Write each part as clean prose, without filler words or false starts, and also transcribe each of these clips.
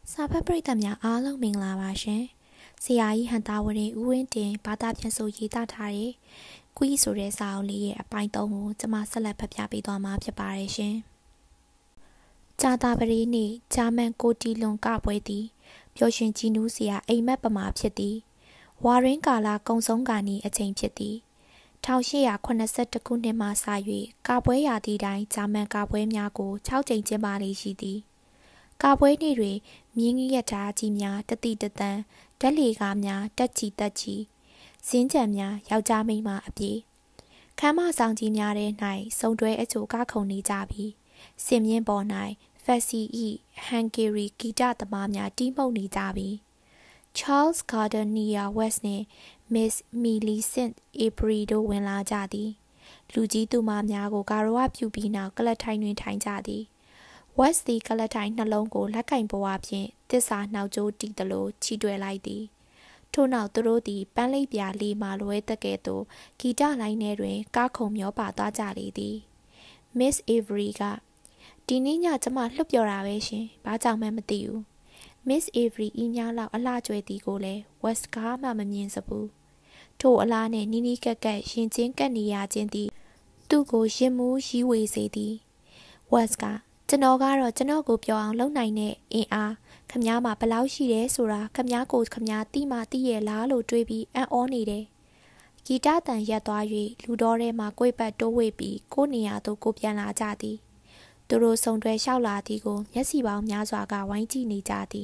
စာဖတ်ပရိသတ်များအားလုံးမင်္ဂလာပါရှင်။ဆရာကြီးဟန်တာဝရင်ဦးဝင်းတင်ဘာသာပြန်ဆိုရေးသားထားတဲ့ Quiz ဆိုတဲ့စာအုပ်လေးရဲ့အပိုင်း 3 ကိုကျွန်မဆက်လက်ဖတ်ပြပေးသွားမှာဖြစ်ပါတယ်ရှင်။ကြာတာပရိနေ့ဂျာမန်ကိုတီလွန်ကပွဲသည်ပျော်ရွှင်ကြည်နူးစရာအိမ်မက်ပမာဖြစ်သည်။ဝါရင်းကာလာကုံဆုံးကာနီအချိန်ဖြစ်သည်။1882ခုနှစ်မှစ၍ကာပွဲရာသီတိုင်းဂျာမန်ကာပွဲများကို6ကြိမ်ကျင်းပလေရှိသည်။ကာပွဲနေ့တွင်မြင်းကြီးရထားကြီးများတတိတသန်းဓာတ်လေကားများတက်ချီစင်းကြံများယောက်ျားမိန်းမအပြည့်ခမ်းမဆောင်ကြီးများထဲ၌စုံတွဲအချိုကားခုန်နေကြပြီးစင်မြင့်ပေါ်၌ဖက်စီဤဟန်ဂေရီဂီတသမားများတီးမှုတ်နေကြပြီး Charles Gardner West နှင့် Miss Millicent Avery တို့ဝင်လာကြသည်လူကြီးသူမများကိုကာရဝပြုပြီးနောက်ကလထိုင်တွင်ထိုင်ကြသည်West သည်ကလထိုင်နှလုံးကိုလက်ကင်ပွားဖြင့်တစ္ဆာနှောက်ကြိုးတီးသလိုချီတွယ်လိုက်သည်ထို့နောက်သူတို့သည်ပန်းလိပ်ပြာလေးမှလွဲတကဲ့သို့ဂီတလိုင်းထဲတွင်ကားခုံမျောပါသွားကြလေသည် Miss Avery ကဒီနေ့ညကျမလှုပ်ပြော်တာပဲရှင်ဘာကြောင့်မှမသိဘူး Miss Avery ဤများလောက်အလှကျွဲသည်ကိုလည်း West ကားမှမမြင်စဘူးထို့အလားနှင့်နီးနီးကပ်ကပ်ရင်ချင်းကပ်နေရခြင်းသည်သူ့ကိုရင်မူးရီးဝေစေသည် West ကကျွန်တော်ကတော့ကျွန်တော်ကိုပြောအောင်လုပ်နိုင်တဲ့အင်အားခမ ्या မှာဘယ်လောက်ရှိတယ်ဆိုတာခမ ्या ကိုခမ ्या တိမှသိရဲ့လားလို့တွေးပြီးအံ့ဩနေတယ်ဂီတတန်ရက်သွား၍လူတော်ထဲမှာကိုယ်ပတ်တိုးဝေပြီးကိုနေရာသို့ကိုပြန်လာကြသည်သူတို့ဆုံတွဲလျှောက်လာသည်ကိုမျက်စိပေါင်းများစွာကဝိုင်းကြည့်နေကြသည်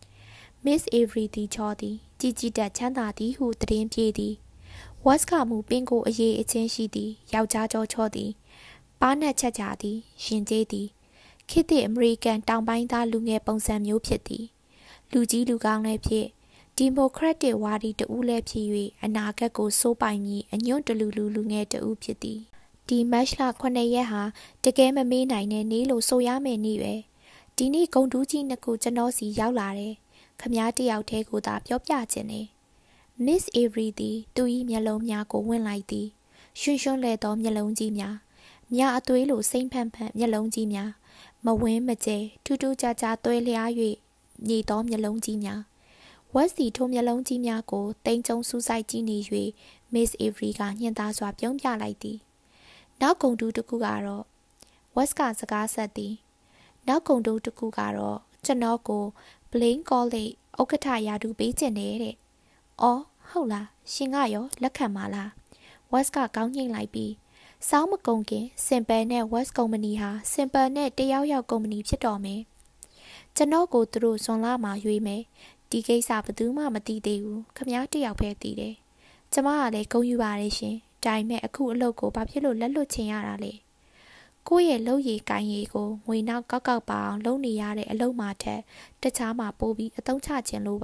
Miss Avery သည်ချောသည်ကြည်ကြည်တက်ချမ်းသာသည်ဟုသတင်းပြေးသည် West ကမူပင်ကိုအရေးအချင်းရှိသည်ယောက်ျားကြောချောသည်ပါးနှက်ချက်ကြသည်ရှင်သေးသည်ခေတ်သစ်အမေရိကန်တောင်ပိုင်းသားလူငယ်ပုံစံမျိုးဖြစ်သည်လူကြီးလူကောင်းလည်းဖြစ်ဒီမိုကရက်တစ်ဝါဒီတဦးလည်းဖြစ်၍အနာဂတ်ကိုစိုးပိုင်ပြီးအညွန့်တလူလူငယ်တဦးဖြစ်သည်ဒီမတ်လ9ရက်ဟာတကယ်မမေ့နိုင်တဲ့နေ့လို့ဆိုရမယ်နေ့ပဲဒီနေ့ဂုံတူးကြီးနှစ်ခုကျွန်တော်စီရောက်လာတယ်ခမ ्या တယောက်တည်းကိုသာပြောပြခြင်းနဲ့ Miss Avery သည်သူ၏မျက်လုံးများကိုဝင်လိုက်သည်ရွှင်ရွှင်လဲသောမျက်လုံးကြီးများမြအသွေးလိုစိမ့်ဖန့်မျက်လုံးကြီးများမဝင်းမကျဲထူးထူးခြားခြားသွဲလျား၍ညီသောမျက်လုံးကြီးများဝက်စီထိုမျက်လုံးကြီးများကိုတိမ်ကျုံစူးစိုက်ကြည့်နေ၍ Miss Avery ကညှင်သားစွာပြုံးပြလိုက်သည်နောက်ဂုံတူးတစ်ခုကတော့ဝက်ကစကားဆက်သည်နောက်ဂုံတူးတစ်ခုကတော့ကျွန်တော်ကို Blaine College ဥက္ကဋ္ဌရာထူးပေးခြင်းတဲ့။အော်ဟုတ်လားရှင်ကရောလက်ခံပါလားဝက်ကကောင်းညှိလိုက်ပြီးစောင်းမကုန်ခင် Simple နဲ့ West Company ဟာ Simple နဲ့တယောက်ယောက်ကုမ္ပဏီဖြစ်တော်မယ်ကျွန်တော်ကိုသူတို့ဇွန်လမှာရွေးမယ်ဒီကိစ္စဘယ်သူမှမသိသေးဘူးခမ ्या တယောက်ပဲသိတယ်ကျမကလည်းဂုဏ်ယူပါတယ်ရှင်ဒါပေမဲ့အခုအလုပ်ကိုဘာဖြစ်လို့လက်လွတ်ချင်ရတာလဲကိုယ့်ရဲ့လုပ်ရည်ကိုင်ရည်ကိုငွေနောက်ကောက်ပါအောင်လုပ်နေရတဲ့အလုပ်မှာထက်တခြားမှာပိုပြီးအသုံးချခြင်းလို့ပါ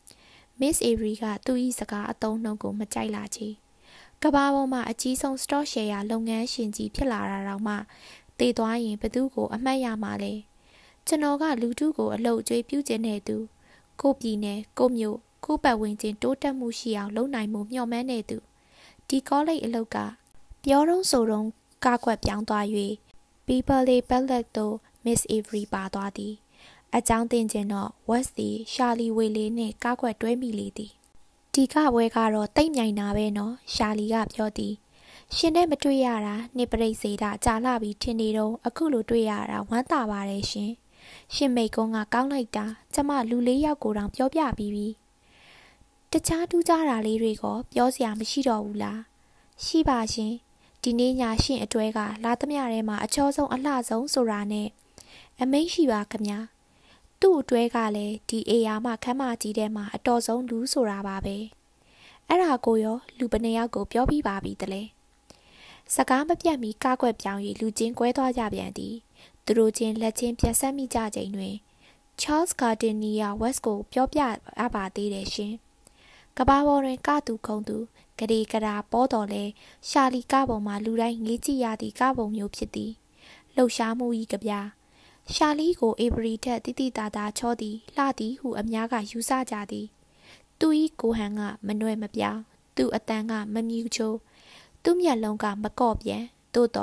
Miss Avery ကသူ့၏စကားအသုံးနှုန်းကိုမကြိုက်လာချေကဘာပေါ်မှာအကြီးဆုံး stock share လုပ်ငန်းရှင်ကြီးဖြစ်လာတာတော့မှတည်သွားရင်ဘသူကိုအမှတ်ရမှာလဲကျွန်တော်ကလူထုကိုအလုပ်အကျွေးပြုကျင်နေသူကိုပြည်နယ်ကိုမြို့ကိုပတ်ဝန်းကျင်တိုးတက်မှုရှိအောင်လုပ်နိုင်မှုမျှော်မှန်းနေသူဒီကောလိပ်အလုပ်ကပြောတော့ဆိုတော့ကားကွက်ပြောင်းသွား၍ People Ballot တို့ Miss Avery ပါသွားသည်အကြောင်းတင်ခြင်းတော့ West သည်ရှာလီဝေလေးနှင့်ကားကွက်တွဲမိလေသည်ဒီကပွဲကတော့တိတ်မြိုင်တာပဲနော်ရှာလီကပြောသည်ရှင်နဲ့မတွေ့ရတာနှစ်ပရိတ်စေတာကြာလာပြီထင်နေတော့အခုလိုတွေ့ရတာဝမ်းသာပါတယ်ရှင်ရှင်မိတ်ကုန်းကကောင်းလိုက်တာကျမလူလေးယောက်ကိုတောင်ပြောပြပြီးပြီတခြားထူးခြားတာလေးတွေကပြောစရာမရှိတော့ဘူးလားရှိပါရှင်ဒီနေ့ညရှင်အတွဲကလာသမျှထဲမှာအချောဆုံးအလှဆုံးဆိုတာနဲ့အမိန့်ရှိပါခမ ्या သူ့အတွဲကလည်းဒီအေယာမခမ်းမကြီးထဲမှာအတော်ဆုံးလူဆိုတာပါပဲအဲ့ဒါကိုရောလူပနေယောက်ကိုပြောပြပါပြီတလဲစကားမပြတ်မီကားကွက်ပြောင်း၍လူချင်းကွဲသွားကြပြန်သည်သူတို့ချင်းလက်ချင်းပြတ်ဆက်မိကြချိန်တွင် Charles Gardner West ကိုပြောပြအပ်ပါသေးတယ်ရှင်ကဘာပေါ်တွင်ကသူခုံသူဂရေကရာပေါ်တော်လဲရှာလီကပုံမှာလူတိုင်းငေးကြည့်ရသည့်ကပုံမျိုးဖြစ်သည်လှုပ်ရှားမှု၏ကဗျာရှာလီကိုအေဗရီထက်တိတိတာတာချောသည်လှသည်ဟုအများကယူဆကြသည်သူ၏ကိုဟန်ကမနှွဲမပြောင်းသူအတန်းကမမြူချိုးသူ့မျက်လုံးကမကော့ပြန်သို့တော့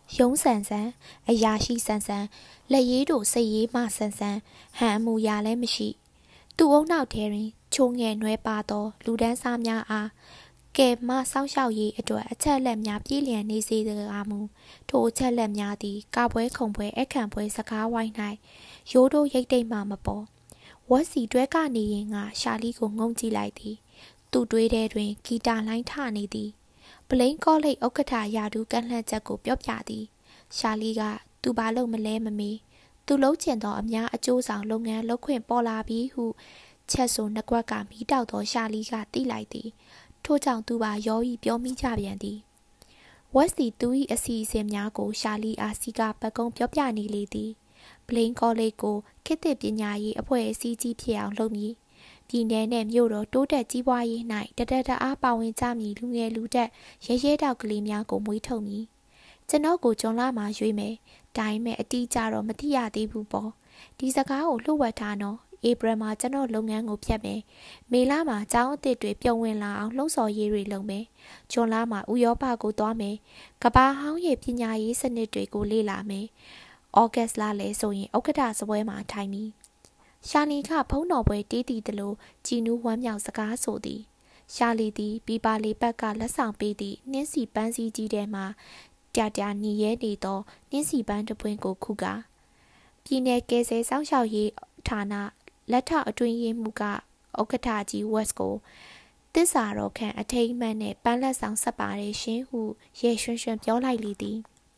ရုံးဆန်ဆန်အရာရှိဆန်ဆန်လက်ရည်တို့စိတ်ရည်မှဆန်ဆန်ဟန်အမူအရာလည်းမရှိသူ့အုံနောက်ထဲတွင်ချိုးငယ်နွဲပါသောလူဒန်းစားများအားကဲမစောင့်ရှောက်ရေးအတွက်အချက်လက်များပြည့်လျံနေစေကားမူထိုအချက်လက်များသည်ကာပွဲခုံပွဲအခန့်ပွဲစကားဝိုင်း၌ရိုးတို့ရိတ်တိတ်မှမပေါ်ဝက်စီတွဲကနေရင်ကရှာလီကိုငုံကြည့်လိုက်သည်သူ့တွေးထဲတွင်ဂီတာလိုင်းထနေသည်ပလိန်ကောလိပ်ဥက္ကဋ္ဌရာထူးကန့်လှန့်ချက်ကိုပြောပြသည်ရှာလီကသူဘာလို့မလဲမမေးသူလုံးကျင်သောအများအကျိုးဆောင်လုပ်ငန်းလုပ်ခွင့်ပေါ်လာပြီဟုချက်ဆိုနှကွက်ကမီးတောက်သောရှာလီကသိလိုက်သည်ထို့ကြောင့်သူပါရောဤပြောမိကြပြန်သည်ဝက်စီသူ၏အစီအစဉ်များကိုရှာလီအားစီကပတ်ကုံပြောပြနေလေသည်ပလိန်ကောလိပ်ကိုခေတ်သစ်ပညာရေးအဖွဲ့အစည်းကြီးဖြစ်အောင်လုပ်မည်ပြည်내နှင့်မြို့တော်တိုးတက်ကြီးပွားရေး၌တအားပါဝင်ကြမည်လူငယ်လူတက်ရဲရဲတောက်ကလေးများကိုမွေးထုတ်မည်ကျွန်တော်ကိုဂျွန်လာမှာရွေးမယ်ဒါပေမဲ့အတီးကြတော့မသိရသေးဘူးပေါ့ဒီစကားကိုလှုပ်ဝက်ထားနော်ဧပြီမှာကျွန်တော်လုပ်ငန်းကိုဖျက်မယ်မေလမှာကျောင်းအသစ်တွေပြုံဝင်လာအောင်လှုံ့ဆော်ရေးတွေလုပ်မယ်ဂျွန်လာမှာဥရောပကိုသွားမယ်ကဘာဟောင်းရဲ့ပညာရေးစနစ်တွေကိုလေ့လာမယ်ဩဂတ်လလည်းဆိုရင်ဥက္ကဋ္ဌစပွဲမှာထိုင်မည်ရှာလီကဖုံးတော်ပွဲတီးတီသလိုကြည်နူးဝမ်းမြောက်စကားဆိုသည်ရှာလီသည်ပြပါလေးဘက်ကလက်ဆောင်ပေးသည့်နှင်းစီပန်းစည်းကြီးထဲမှကြာနီရဲနေသောနှင်းစီပန်းတစ်ပွင့်ကိုခုကပြည်내ကယ်ဆယ်စောင့်ရှောက်ရေးဌာနလက်ထောက်အတွင်းရေးမှူးကဥက္ကဋ္ဌကြီးဝက်စ်ကိုသစ္စာတော်ခံအထိမ်းအမှတ်နဲ့ပန်းလက်ဆောင်ဆက်ပါတယ်ရှင်ဟုရေရွှင်ရွှင်ပြောလိုက်လေသည်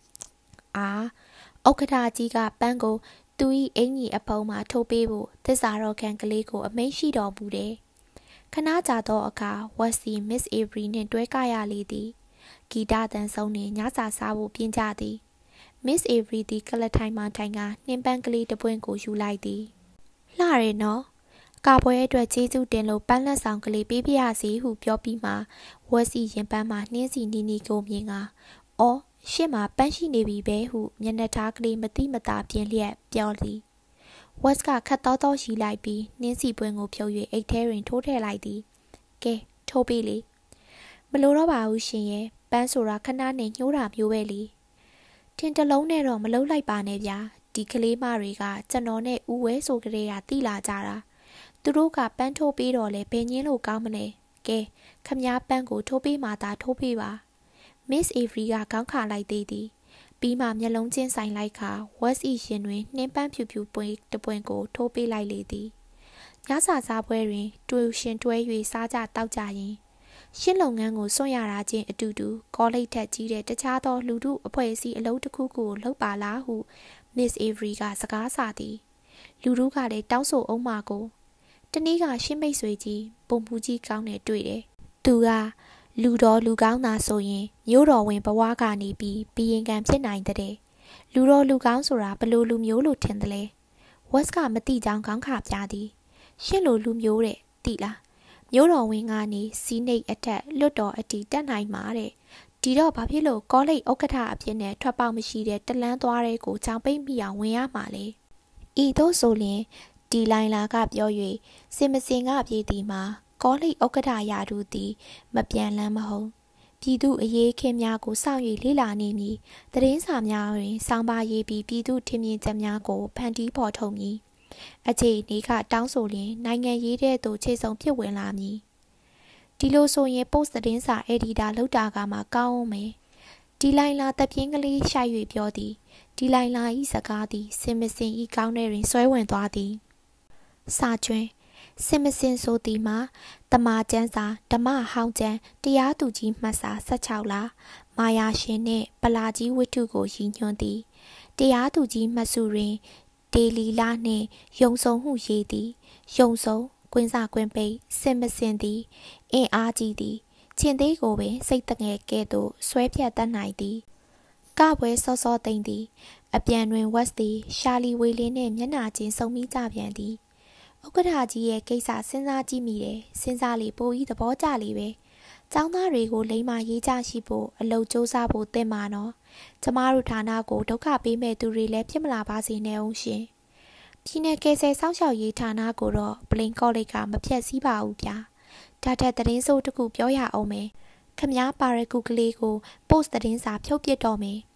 ဥက္ကဋ္ဌကြီးကပန်းကိုသူ၏အင်ကြီးအဖုံးမှာထိုးပေးဖို့သစ္စာတော်ခံကလေးကိုအမိန့်ရှိတော်မူတယ်ခဏကြာသောအခါဝက်စီမစ်အေဗရီနှင့်တွဲကရလေသည်ဂီတတန်ဆုံးနှင့်ညစာစားဖို့ပြင်ကြသည်မစ်အေဗရီသည်ကလထိုင်မှထိုင်ကနှင်းပန်းကလေးတစ်ပွင့်ကိုယူလိုက်သည်လှရဲနော်ကာပွဲအတွက်ကျေးဇူးတင်လို့ပန်းလက်ဆောင်ကလေးပေးပြရစီဟုပြောပြီးမှဝက်စီရင်ပန်းမှနှင်းစီနီနီကိုမြင်ကအော်ရှင့်မှာပန်းရှိနေပြီပဲဟုမျက်နှာသားကလေးမတိမတာပြင်းလျက်ပြောသည်ဝက်ကခတ်တော့ရှိလိုက်ပြီးနှင်းစီပွင့်ကိုဖြုတ်၍အိတ်ထဲတွင်ထိုးထည့်လိုက်သည်ကဲထိုးပေးလေမလိုတော့ပါဘူးရှင်ရဲ့ပန်းဆိုတာခဏနဲ့ညှိုးတာမျိုးပဲလေထင်တလုံးနဲ့တော့မလုံးလိုက်ပါနဲ့ဗျာဒီကလေးမတွေကကျွန်တော်နဲ့ဦးဝဲဆိုကြတဲ့ကတိလာကြတာသူတို့ကပန်းထိုးပေးတော့လေဘယ်ညင်းလို့ကောင်းမလဲကဲခမည်းပန်းကိုထိုးပေးမှသာထိုးပေးပါမစ်အေဗရီကခေါင်းခါလိုက်သေးသည်ပြီးမှမျက်လုံးချင်းဆိုင်လိုက်ခါဝက်စီရှင်တွင်နှင်းပန်းဖြူဖြူပွင့်တပွင့်ကိုထိုးပေးလိုက်လေသည်ညစာစားပွဲတွင်တူရှင်တွဲ၍စားကြတောက်ကြရင်ရှင်းလုပ်ငန်းကိုစွန့်ရတာချင်းအတူတူကောလိပ်ထက်ကြီးတဲ့တခြားသောလူထုအဖွဲ့အစည်းအလုပ်တစ်ခုကိုလှုပ်ပါလားဟုမစ်အေဗရီကစကားဆသည်လူထုကလည်းတောင်းဆိုအောင်မှာကိုတနေ့ကရှင်းမိတ်ဆွေကြီးပုံမူကြီးကောင်းနဲ့တွေ့တယ်သူကလူတော်လူကောင်းသာဆိုရင်မျိုးတော်ဝင်ဘဝကနေပြီးဘီရင်ကံဖြစ်နိုင်တဲ့လူတော်လူကောင်းဆိုတာဘလို့လူမျိုးလို့ထင်တယ်လဲဝက်ကမတိကြောင်ခေါင်းခါပြသည်ရှင်းလို့လူမျိုးတဲ့တိလားမျိုးတော်ဝင်ကနေစီးနှိပ်အထက်လွတ်တော်အတီတက်နိုင်မှာတဲ့ဒီတော့ဘာဖြစ်လို့ကောလိပ်ဥက္ကဋ္ဌအဖြစ်နဲ့ထွက်ပေါက်မရှိတဲ့တလန်းသွားတဲ့ကိုချောင်ပိတ်မိအောင်ဝင်ရမှာလေဤသို့ဆိုရင်ဒီလိုင်းလာကပြော၍စင်မစင်ကပြေးသည်မှာကောလိပ်ဥက္ကဋ္ဌရာထူးသည်မပြန်လန်းမဟုတ်ပြည်သူအရေးခင်းများကိုစောင့်၍လေ့လာနေမည်သတင်းစာများတွင်စောင်းပါရေးပြီးပြည်သူထင်မြင်ချက်များကိုဖန်တီးဖော်ထုတ်မည်အခြေအနေကတောင်းဆိုရင်နိုင်ငံရေးတဲ့သို့ခြေစုံဖြစ်ဝင်လာမည်ဒီလိုဆိုရင် post သတင်းစာ editor လောက်တာကမှကောင်းအောင်မယ်ဒီလိုင်းလာတပြင်းကလေးရှိုက်၍ပြောသည်ဒီလိုင်းလာဤစကားသည်စင်မစင်ဤကောင်းတဲ့တွင်ဆွဲဝင်သွားသည်စာကျွင်းစင်မစင်ဆိုသည်မှာတမာကျန်းစာဓမ္မဟောင်းကျန်းတရားသူကြီးမှတ်စာ16လမာယာရှင်နှင့်ပလာကြီးဝိထုကိုရည်ညွှန်းသည်တရားသူကြီးမှတ်စုတွင်ဒေလီလာနှင့်ယုံဆုံမှုရေးသည်ယုံဆုံကွင်းစာကွင်းပိတ်စင်မစင်သည်အင်အားကြီးသည်ချင်းသေးကိုပင်စိတ်တငယ်ကဲ့သို့ဆွဲဖြတ်တတ်နိုင်သည်ကပွဲစောစောသိမ့်သည်အပြန်တွင်ဝက်သည်ရှာလီဝေလင်းနှင့်မျက်နှာချင်းစုံမိကြပြန်သည်ဥက္ကဋ္ဌကြီးရဲ့ကိစ္စစဉ်းစားကြည့်မိတယ်စဉ်းစားလေပိုဤသဘောကျလေပဲကျောင်းသားတွေကိုလိမ္မာရေးကြရှိဖို့အလုပ်စူးစမ်းဖို့သင်ပါနော်ကျမတို့ဌာနကိုဒုက္ခပေးမဲ့သူတွေလည်းဖြစ်မလာပါစေနဲ့အောင်ရှင်ပြည်내ကယ်ဆယ်စောင့်ရှောက်ရေးဌာနကိုတော့ပလိန်ကောလိပ်ကမဖြတ်စည်းပါဘူးဗျာဒါထက်သတင်းစိုးတစ်ခုပြောရအောင်မယ်ခမားပါရကူကလေးကို post သတင်းစာဖြုတ်ပစ်တော့မယ်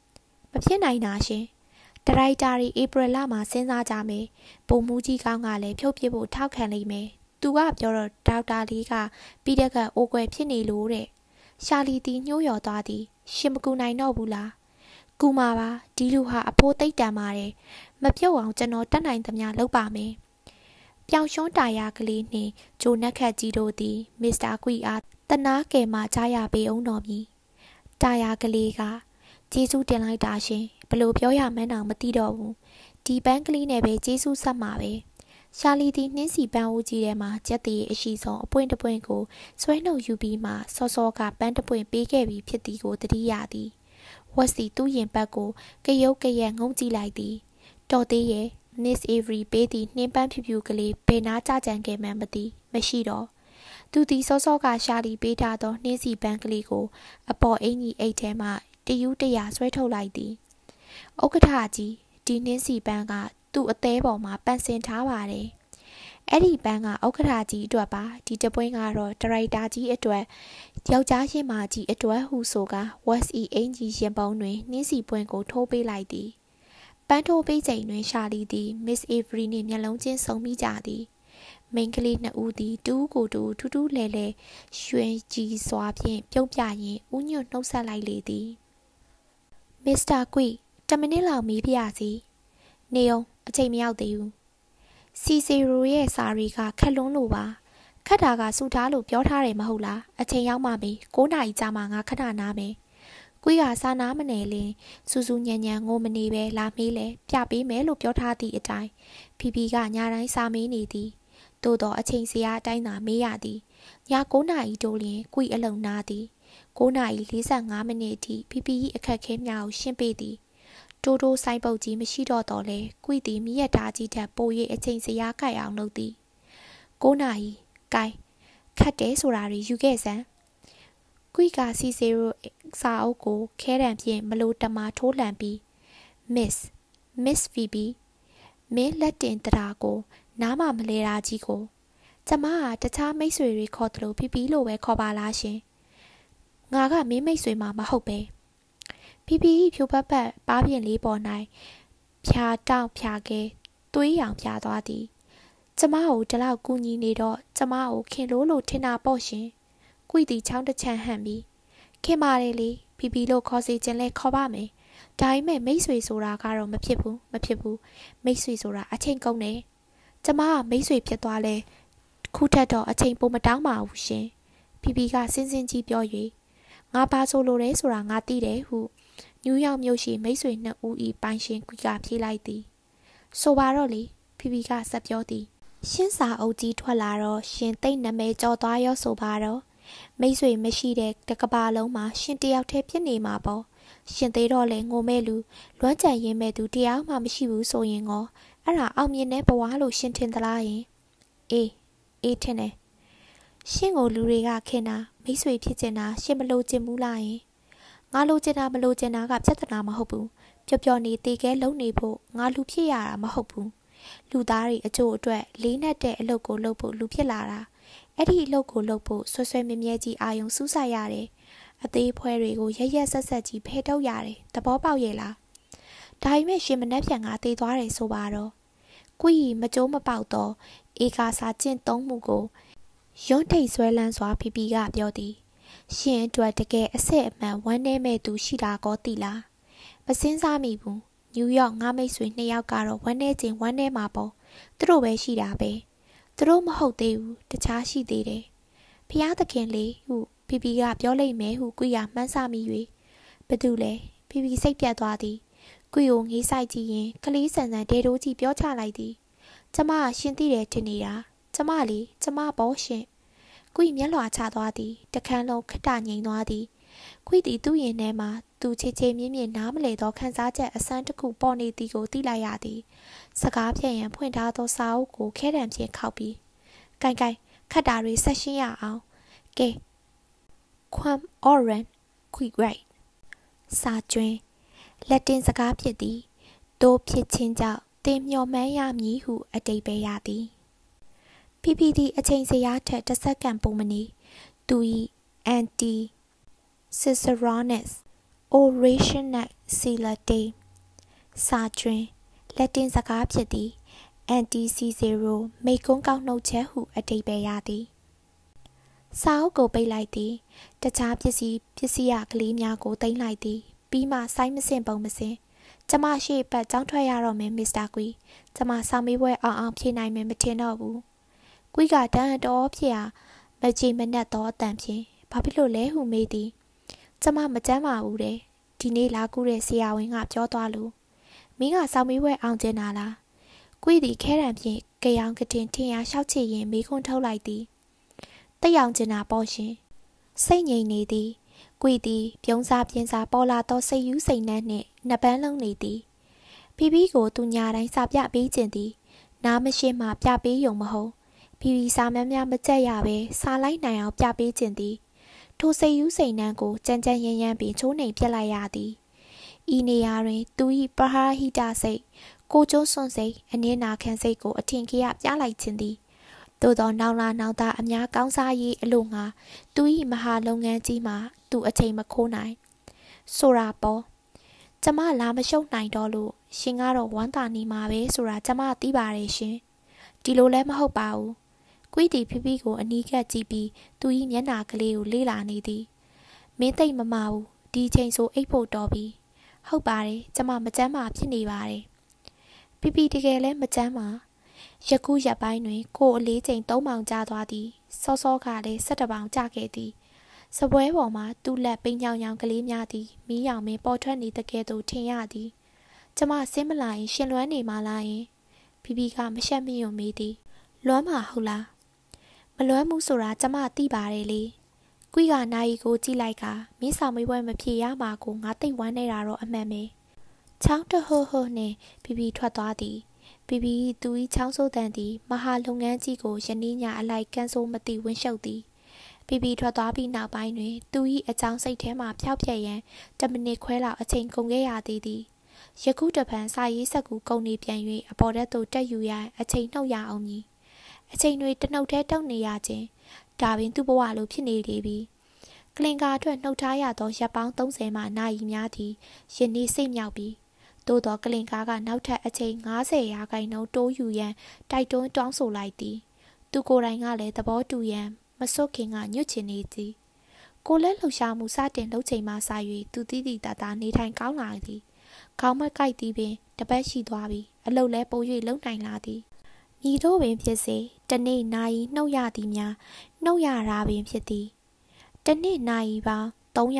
မဖြစ်နိုင်တာရှင်ဒရိုက်တာတွေဧပြီလမှာစဉ်းစားကြမယ်ပုံမူကြီးကောင်းကလည်းဖြုတ်ပြဖို့ထောက်ခံလိမ့်မယ်သူကပြောတော့ဒေါက်တာလေးကပြီးတဲ့ကအိုကွယ်ဖြစ်နေလို့တဲ့ရှာလီတီညှိုးလျော်သွားသည်ရှင်မကူနိုင်တော့ဘူးလားကူမှာပါဒီလူဟာအဖိုးသိပ်တန်ပါတယ်မပြုတ်အောင်ကျွန်တော်တတ်နိုင်သမျှလုပ်ပါမယ်ပြောင်ရွှန်းတာယာကလေးနှင့်ဂျိုနက်ခတ်ကြီးတို့သည်မစ္စတာကွီအားတနာကယ်မှကြားရပေအောင်တော်မူတာယာကလေးကကျေးဇူးတင်လိုက်တာရှင်ဘလို့ပြောရမှန်းတော့မသိတော့ဘူးဒီပန်းကလေးနဲ့ပဲကျေးဇူးဆက်မှာပဲရှာလီတီနှင်းစီပန်းဦးကြီးထဲမှာကြက်တည်းအရှိဆုံးအပွင့်တပွင့်ကိုဆွဲနှုတ်ယူပြီးမှစောစောကပန်းတပွင့်ပေးခဲ့ပြီးဖြစ်သည်ကိုသတိရသည်ဝက်စီသူ့ရင်ပတ်ကိုကရုတ်ကရက်ငုံကြည့်လိုက်သည်တော်သေးရဲ့Miss Avery ပေးသည့်နှင်းပန်းဖြူဖြူကလေးဘယ်နာကြကြံခဲ့မှန်းမသိမရှိတော့သူသည်စောစောကရှာလီပေးထားသောနှင်းစီပန်းကလေးကိုအပေါ်အင်ကြီးအိတ်ထဲမှတယူးတရာဆွဲထုတ်လိုက်သည်ဥက္ကဋ္ဌကြီးဒီနှင်းစီပန်းကသူ့အသေးပေါ်မှာပန်ဆင်ထားပါတယ်အဲ့ဒီပန်းကဥက္ကဋ္ဌကြီးအတွက်ပါဒီတပွင့်ကတော့ဒရိုက်တာကြီးအတွက်ယောက်ျားရှင်မကြီးအတွက်ဟုဆိုက West E အင်ကြီးရင်ပုံတွင်နှင်းစီပွင့်ကိုထိုးပေးလိုက်သည်ပန်းထိုးပေးချိန်တွင်ရှာလီသည် Miss Avery နှင့်မျက်လုံးချင်းစုံမိကြသည်မိန်းကလေးနှစ်ဦးသည်တူးကိုတူထူးထူးလဲလဲရွှင်ကြည်စွာဖြင့်ပြုံးပြရင်းဥညွတ်နှုတ်ဆက်လိုက်လေသည်မစ္စတာကွီ10မိနစ်လောက်မီးပြစီနေအောင်အချိန်မရောက်သေးဘူးစီစီရိုရဲ့စာရီကခက်လွန်းလို့ပါခက်တာကစူထားလို့ပြောထားတယ်မဟုတ်လားအချိန်ရောက်မှပြီ9နာရီကြာမှငါခဏနားမယ်ကွီကစာနာမနေလင်စူးစူးညံ့ညံ့ငိုမနေပဲလာမေးလဲပြပေးမယ်လို့ပြောထားသည့်အတိုင်းဖီဖီကညတိုင်းစာမေးနေသည်သို့တော့အချိန်စရာအတိုင်းသာမေးရသည်ည9နာရီတိုးလျင်ကွီအလုံနာသည်9နာရီ45မိနစ်အထိဖီဖီ၏အခက်ခဲများကိုရှင်းပေးသည်တိုးတိုးဆိုင်ပုတ်ကြီးမရှိတော့တော့လဲကွီသည်မိရတာကြီးထက်ပို၍အချိန်စရာကိုက်အောင်လုပ်သည်9နာရီကိုင်ခတ်တယ်ဆိုတာတွေယူခဲ့စမ်းကွီကစီစီရိုစာအုပ်ကိုခဲတံဖြင့်မလိုတမာထိုးလှန်ပြီး Miss Phoebe မင်းလက်တင်တရာကိုနားမမလဲတာကြီးကိုကျမကတခြားမိတ်ဆွေတွေခေါ်သလိုဖီဖီလို့ပဲခေါ်ပါလားရှင်ငါကမင်းမိတ်ဆွေမှမဟုတ်ပဲဖီဖီဖြိုပတ်ပတ်ပါးပြင်လေးပေါ်၌ဖြာတောက်ဖြာခဲသွေးရောင်ဖြာသွားသည်ကျမကိုဒီလောက်ကူညီနေတော့ကျမကိုခင်လို့ထင်တာပေါ့ရှင်ကွီတီချောင်းတစ်ချမ်းဟန်ပြီးခင်ပါတယ်လေဖီဖီလို့ခေါ်စီခြင်းလဲခေါ်ပါမယ်ဒါပေမဲ့မိတ်ဆွေဆိုတာကတော့မဖြစ်ဘူးမိတ်ဆွေဆိုတာအချိန်ကုန်တယ်ကျမကမိတ်ဆွေဖြစ်သွားလဲခုထက်တော့အချိန်ပိုမတောင်းပါဘူးရှင်ဖီဖီကစင်းစင်းကြီးပြော၍ငါပါဆိုလိုတယ်ဆိုတာငါသိတယ်ဟုနယူးယောက်မြို့ရှိမိတ်ဆွေနှစ်ဦး၏ပိုင်ရှင်ကွီကဖြေလိုက်သည်ဆိုပါတော့လေဖီဖီကဆက်ပြောသည်ရှင်းစာအုပ်ကြီးထွက်လာတော့ရှင်သိမ့်နမဲကြော်သွားရောဆိုပါတော့မိတ်ဆွေမရှိတဲ့တကဘာလုံးမှာရှင်တယောက်တည်းဖြစ်နေမှာပေါ့ရှင်သေးတော့လေငိုမဲ့လူလွမ်းကြံရင်းမဲ့သူတရားမှမရှိဘူးဆိုရင်ကောအဲ့ဒါအောင်မြင်တဲ့ဘဝလို့ရှင်ထင်သလားယင်အေးထင်တယ်ရှင်ကိုလူတွေကခင်တာမိတ်ဆွေဖြစ်ချင်တာရှင်မလို့ချင်ဘူးလားယင်ငါလိုချင်တာမလို့ချင်တာကပြဿနာမဟုတ်ဘူးပျော်ပျော်နေတေခဲလုံးနေဖို့ငါလူဖြစ်ရတာမဟုတ်ဘူးလူသားတွေအကျိုးအတွက်လေးနက်တဲ့အလုပ်ကိုလုပ်ဖို့လူဖြစ်လာတာအဲ့ဒီအလုပ်ကိုလုပ်ဖို့ဆွဆွဲမြဲမြဲကြီးအာယုံစူးစိုက်ရတယ်အသေးဖွဲတွေကိုရရက်ဆက်ဆက်ကြီးဖဲထုတ်ရတယ်သဘောပေါက်ရဲ့လားဒါပေမဲ့ရှင်မနှက်ပြန်ကတေးသွားတယ်ဆိုပါတော့ကွီမကြိုးမပေါက်တော့ဧကာစာကျင့်သုံးမှုကိုရွံ့ထိတ်ဆွဲလန်းစွာဖီဖီကပြောသည်ရှင်အတွက်တကယ်အစစ်အမှန်ဝမ်းနည်းမဲ့သူရှိတာကောသိလားမစင်းစားမိဘူးနယူးယောက်ငါမိတ်ဆွေ2ယောက်ကတော့ဝမ်းနည်းခြင်းဝမ်းနည်းမှာပေါ့သူတို့ပဲရှိတာပဲသူတို့မဟုတ်သေးဘူးတခြားရှိသေးတယ်ဖျားသခင်လေးဟုဖီဖီကပြောလိုက်မယ်ဟုကွီကမှန်းဆမိ၍ဘသူလဲဖီဖီစိတ်ပြတ်သွားသည်ကွီကိုငေးဆိုင်ကြည့်ရင်ကလေးဆန်ဆန်ဒဲတိုးကြီးပြောချလိုက်သည်ကျမကရှင်သိတယ်ထင်နေတာကျမပေါ့ရှင်ကွီမျက်လွှာချသွားသည်တခန်းလုံးခတငိန်သွားသည်ကွီသည်သူ့ရင်ထဲမှာသူချေချေမြင့်မြင့်နားမလဲသောခန်းစားချက်အစမ်းတစ်ခုပေါ်နေသည်ကိုသိလိုက်ရသည်စကားဖြန့်ရန်ဖွင့်ထားသောစာအုပ်ကိုခဲတံဖြင့်ခောက်ပြီးကိုင်ခတ်တာတွေဆက်ရှင်းရအောင်ကဲ Quam Oran Quick Right စာကျွင်းလက်တင်စကားဖြစ်သည်တိုးဖြစ်ချင်းကြောင့်တင်မျော်မှန်းရမည်ဟုအတိတ်ပဲရသည်ဖီဖီသည်အချိန်စရာထက်တစ်စက္ကန့်ပိုမနေသူ၏ anti Cicerones oration နဲ့ silate စာတွင်လက်တင်စကားဖြစ်သည် anti-Cicero မိန့်ခွန်းကောက်နှုတ်ချက်ဟုအဓိပ္ပာယ်ရသည်စာအုပ်ကိုပိတ်လိုက်သည်တခြားပစ္စည်းကလေးများကိုသိမ်းလိုက်သည်ပြီးမှစိုင်းမစင်ပုံမစင်ကျမရှိပတ်ကြောင်းထွက်ရတော့မယ်မစ္စတာကွီကျမဆောင်မေးပွဲအောင်ဖြေနိုင်မယ်မထင်တော့ဘူးကွီကတန်းတော်ဖြစ်ရာမကြည်မနှက်သောအတန်ဖြင့်ဘာဖြစ်လို့လဲဟုမေးသည်ကျမမကြမ်းပါဘူးတဲ့ဒီနေ့လာကူတဲ့ဆရာဝန်ကပြောသွားလို့မင်းကဆောင်မေးပွဲအောင်ကျင်တာလားကွီသည်ခဲရန်ဖြင့်ကြောင်ကတင်ထင်ရရှောက်ချရင်မေးခွန်းထုတ်လိုက်သည်တက်ရောင်ကျင်တာပေါ့ရှင်စိတ်ငြိမ်နေသည်ကွီသည်ပြုံးစားပြင်းစားပေါ်လာသောစိတ်ယူးစိတ်နှံ့နှင့်နှစ်ပန်းလုံးနေသည်ဖီဖီကိုသူညာတိုင်းစာပြပေးခြင်းသည်နားမရှိမှပြပေးရုံမဟုတ်ဖီဖီစာများများမကြက်ရပဲစာလိုက်နိုင်အောင်ပြပေးခြင်းသည်ထိုစိတ်ယူးစိတ်နှံ့ကိုကြမ်းကြမ်းရမ်းရမ်းပင်ချိုးနှိမ်ပြစ်လိုက်ရသည်ဤနေရာတွင်သူ၏ပဟာဟိတစိတ်ကိုကျိုးစွန့်စိတ်အနည်းနာခံစိတ်ကိုအထင်ကြီးပြလိုက်ခြင်းသည်သို့သောနောင်လာနောင်သားအများကောင်းစားရေးအလို့ငါသူ၏မဟာလုပ်ငန်းကြီးမှာသူအချိန်မခိုးနိုင်ဆိုတာပေါ့ကျမလာမရှုပ်နိုင်တော့လို့ရှင်ကတော့ဝမ်းသာနေမှာပဲဆိုတာကျမသိပါတယ်ရှင်ဒီလိုလည်းမဟုတ်ပါဘူးကွီတီဖီဖီကိုအနီးကပ်ကြည့်ပြီးသူ၏မျက်နှာကလေးကိုလေ့လာနေသည်မင်းသိမ့်မမဘူးဒီချိန်ဆိုအိပ်ဖို့တော်ပြီဟုတ်ပါတယ်ကျမမကြမ်းမာဖြစ်နေပါတယ်ဖီဖီတကယ်လည်းမကြမ်းမာယခုရက်ပိုင်းတွင်ကိုအလေးချိန်3ပေါင်ကျသွားသည်စောစောကလည်း17ပေါင်ကျခဲ့သည်စပွဲပေါ်မှာသူ့လက်ပိန်ညောင်ညောင်ကလေးများသည်မီးရောင်မင်းပေါ်ထွက်နေတကယ်သို့ထင်ရသည်ကျမဆင်းမလာရင်ရှင်လွမ်းနေမှလားယင်ဖီဖီကမရှက်မရွံ့မေးသည်လွမ်းမှာဟုတ်လားမလွမ်းမှုဆိုတာကျမသိပါတယ်လေကွီကနိုင်ကိုကြည့်လိုက်ကမင်းဆောင်မေးပွဲမဖြေရမှာကိုငါသိဝမ်းနေတာတော့အမှန်ပဲချောင်းတဟိုဟိုနဲ့ဖီဖီထွက်သွားသည်ဖီဖီသူ၏ချောင်းဆိုးတန်သည်မဟာလုပ်ငန်းကြီးကိုယနေ့ညအလိုက်ကန်ဆိုးမသိဝင်းရှုပ်သည်ဖီဖီထွက်သွားပြီးနောက်ပိုင်းတွင်သူ၏အကြောင်းစိတ်ထဲမှဖျောက်ဖျက်ရန်10မိနစ်ခွဲလောက်အချိန်ကုန်ခဲ့ရသေးသည်ယခုတပံစာရေးဆက်ကူကုန်နေပြန်၍အပေါ်တက်သို့တက်ယူရန်အချိန်နှုတ်ရအောင်မည်အချိန်တွေတနှုတ်ထဲတုံနေရခြင်းဒါပင်သူ့ဘဝလိုဖြစ်နေလေပြီကလင်ကာအတွက်နှုတ်ထားရသောရပ်ပေါင်း30မှနိုင်များသည်ယနေ့စိတ်မြောက်ပြီးသို့သောကလင်ကားကနောက်ထပ်အချိန်90ရာခိုင်နှုန်းတိုးယူရန်တိုက်တွန်းတောင်းဆိုလိုက်သည်သူကိုယ်တိုင်ကလည်းသဘောတူရန်မစွတ်ခင်ကညွတ်ချင်နေသည်ကိုလည်းလှူရှားမှုစတင်လုပ်ချိန်မှစ၍သူတည်တည်တသာနေထိုင်ကောင်းလာသည်ခေါင်းမကိုက်သည်ပင်တပတ်ရှိသွားပြီအလုပ်လည်းပို၍လုံနိုင်လာသည်မိတို့ပင်ဖြစ်စေတနေ့နိုင်နှုတ်ရသည်များနှုတ်ရတာပင်ဖြစ်သည်တနေ့နိုင်ပေါင်း